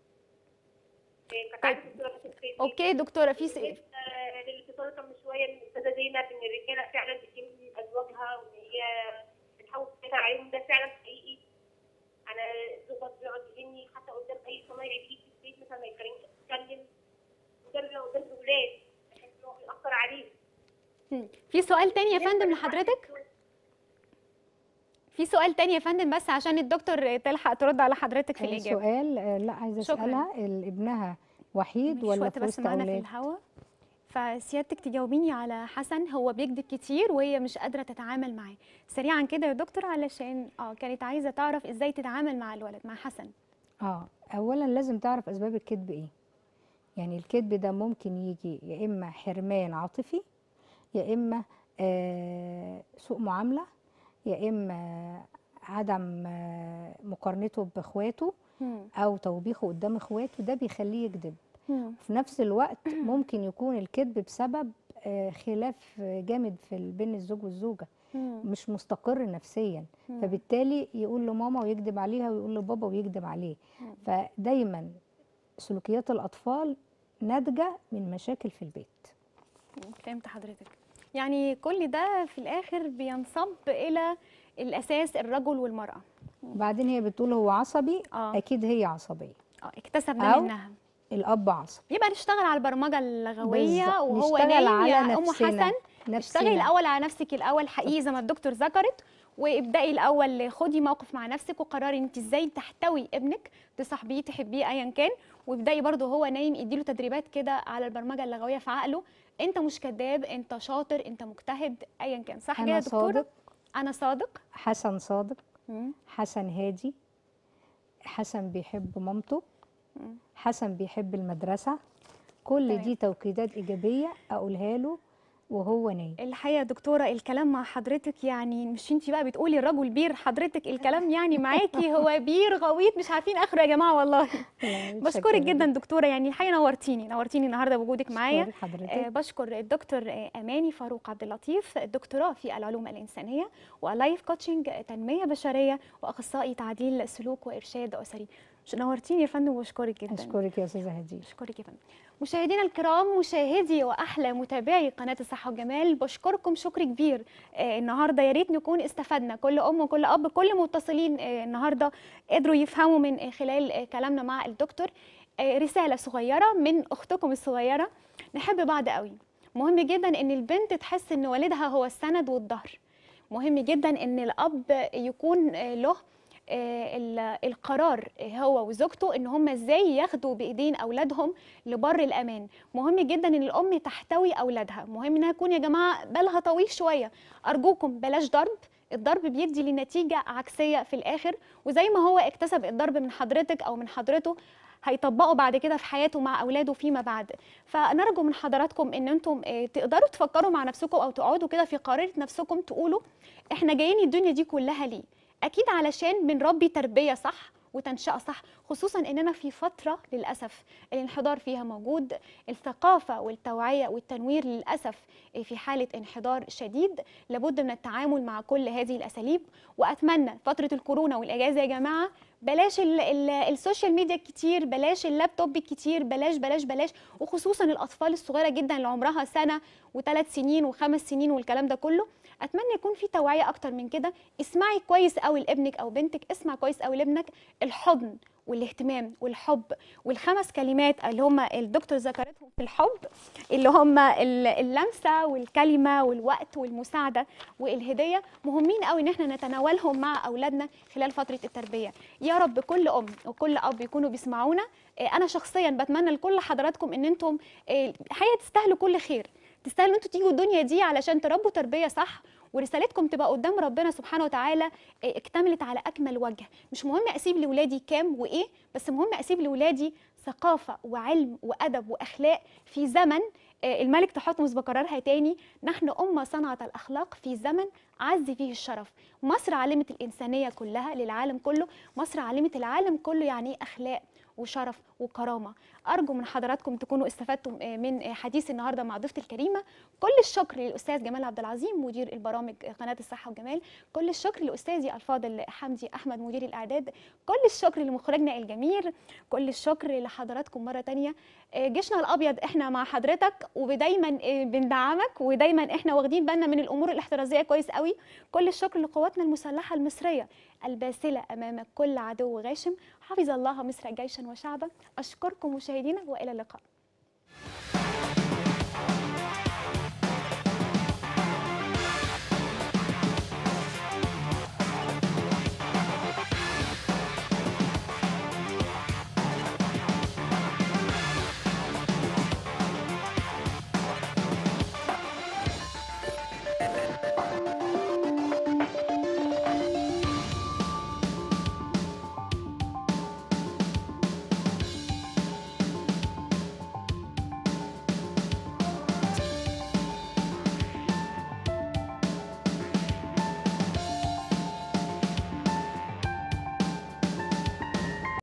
كانت طيب. عايزه الدكتوره تفكرني. اوكي دكتوره، في س... بالنسبه للاتصال كان من شويه من الاستاذه زينب ان الرجاله فعلا بتجيب ازواجها وان هي بتحاول تسيطر عليهم، ده فعلا حقيقي. انا زوجها بيقعد يهني حتى قدام اي صنايعي بيجي في البيت مثلا ما يتكلمش يتكلم قدام قدام الاولاد، بحس ان هو بيأثر عليهم. مم. في سؤال تاني يا فندم لحضرتك؟ في سؤال تاني يا فندم بس عشان الدكتور تلحق ترد على حضرتك في آه، الإجابة. سؤال آه، لا عايزه شكراً. اسالها ال- ابنها وحيد مفيش ولا وقت في بس وسط معانا في اولاد؟ الهوا، فسيادتك تجاوبيني على حسن. هو بيكذب كتير وهي مش قادرة تتعامل معاه. سريعا كده يا دكتور، علشان اه كانت عايزة تعرف ازاي تتعامل مع الولد مع حسن. اه اولا لازم تعرف اسباب الكذب ايه. يعني الكذب ده ممكن يجي يا اما حرمان عاطفي، يا اما آه سوء معامله، يا اما عدم آه مقارنته باخواته مم. او توبيخه قدام اخواته، ده بيخليه يكذب. مم. في نفس الوقت ممكن يكون الكذب بسبب آه خلاف جامد في ال- بين الزوج والزوجه، مم. مش مستقر نفسيا، مم. فبالتالي يقول لماما ويكذب عليها ويقول لبابا ويكذب عليه. مم. فدايما سلوكيات الاطفال ناتجه من مشاكل في البيت. فهمت حضرتك. يعني كل ده في الآخر بينصب إلى الأساس الرجل والمرأة. وبعدين هي بتقول هو عصبي، اه اكيد هي عصبيه، اه اكتسب ده أو منها. الاب عصبي. يبقى نشتغل على البرمجة اللغوية بالظبط. وهو نشتغل نايم على يا أم نفسنا. حسن. اشتغلي نفسنا الأول على نفسك الأول حقيقي زي ما الدكتور ذكرت، وابدأي الأول خدي موقف مع نفسك وقرري انت ازاي تحتوي ابنك، تصاحبيه تحبيه ايا كان، وابدأي برضه هو نايم اديله تدريبات كده على البرمجة اللغوية في عقله. انت مش كذاب، انت شاطر، انت مجتهد ايا كان. صح كده يا انا دكتورة؟ صادق، انا صادق. حسن صادق، مم. حسن هادي، حسن بيحب مامته، مم. حسن بيحب المدرسه. كل تمام. دي توكيدات ايجابيه اقولها له وهو نايم. الحقيقه يا دكتوره الكلام مع حضرتك يعني مش انت بقى بتقولي الرجل بير، حضرتك الكلام يعني معاكي هو بير غويط مش عارفين اخره يا جماعه والله. بشكرك جدا دكتوره، يعني الحقيقه نورتيني نورتيني النهارده بوجودك معايا. بشكر حضرتك. آه بشكر الدكتور آه اماني فاروق عبد اللطيف، الدكتوراه في العلوم الانسانيه ولايف كوتشنج تنميه بشريه واخصائي تعديل سلوك وارشاد اسري. نورتيني يا فندم وبشكرك جدا. اشكرك يا استاذه هديه. اشكرك يا فندم. مشاهدينا الكرام، مشاهدي واحلى متابعي قناه الصحه والجمال، بشكركم شكر كبير. آه النهارده يا ريت نكون استفدنا، كل ام وكل اب كل متصلين آه النهارده قدروا يفهموا من آه خلال آه كلامنا مع الدكتور آه رساله صغيره من اختكم الصغيره. نحب بعض قوي. مهم جدا ان البنت تحس ان والدها هو السند والظهر. مهم جدا ان الاب يكون آه له القرار هو وزوجته ان هم ازاي ياخدوا بايدين اولادهم لبر الامان. مهم جدا ان الام تحتوي اولادها، مهم انها تكون يا جماعه بالها طويل شويه. ارجوكم بلاش ضرب، الضرب بيدي لنتيجه عكسيه في الاخر، وزي ما هو اكتسب الضرب من حضرتك او من حضرته هيطبقوا بعد كده في حياته مع اولاده فيما بعد. فنرجو من حضراتكم ان انتم آه، تقدروا تفكروا مع نفسكم او تقعدوا كده في قرارة نفسكم تقولوا احنا جايين الدنيا دي كلها ليه؟ اكيد علشان بنربي تربيه صح وتنشئه صح، خصوصا اننا في فتره للاسف الانحدار فيها موجود، الثقافه والتوعيه والتنوير للاسف في حاله انحدار شديد. لابد من التعامل مع كل هذه الاساليب. واتمنى فتره الكورونا والاجازه يا جماعه بلاش ال ال السوشيال ميديا الكتير، بلاش اللابتوب الكتير، بلاش بلاش بلاش، وخصوصا الاطفال الصغيره جدا اللي عمرها سنه وثلاث سنين وخمس سنين والكلام ده كله. اتمنى يكون في توعيه اكتر من كده. اسمعي كويس قوي لابنك او بنتك، اسمع كويس قوي لابنك، الحضن والاهتمام والحب والخمس كلمات اللي هم الدكتور ذكرتهم في الحب، اللي هم اللمسه والكلمه والوقت والمساعده والهديه، مهمين قوي ان احنا نتناولهم مع اولادنا خلال فتره التربيه. يا رب كل ام وكل اب يكونوا بيسمعونا. انا شخصيا بتمنى لكل حضراتكم ان انتم حقيقه تستاهلوا كل خير، تستاهلوا انتوا تيجوا الدنيا دي علشان تربوا تربيه صح، ورسالتكم تبقى قدام ربنا سبحانه وتعالى اكتملت على اكمل وجه. مش مهم اسيب لاولادي كام وايه، بس مهم اسيب لاولادي ثقافه وعلم وادب واخلاق في زمن الملك تحتمس بكررها تاني، نحن امه صنعت الاخلاق في زمن عز فيه الشرف. مصر علمت الانسانيه كلها للعالم كله، مصر علمت العالم كله يعني ايه اخلاق وشرف وكرامه. ارجو من حضراتكم تكونوا استفدتم من حديث النهارده مع ضيفتي الكريمه. كل الشكر للاستاذ جمال عبد العظيم مدير البرامج قناه الصحه والجمال، كل الشكر لاستاذي الفاضل حمدي احمد مدير الاعداد، كل الشكر لمخرجنا الجميل، كل الشكر لحضراتكم مره ثانيه. جيشنا الابيض احنا مع حضرتك ودايما بندعمك، ودايما احنا واخدين بالنا من الامور الاحترازيه كويس قوي. كل الشكر لقواتنا المسلحه المصريه الباسله امام كل عدو غاشم. حفظ الله مصر جيشا وشعبا. اشكركم مشاهدينا والى اللقاء.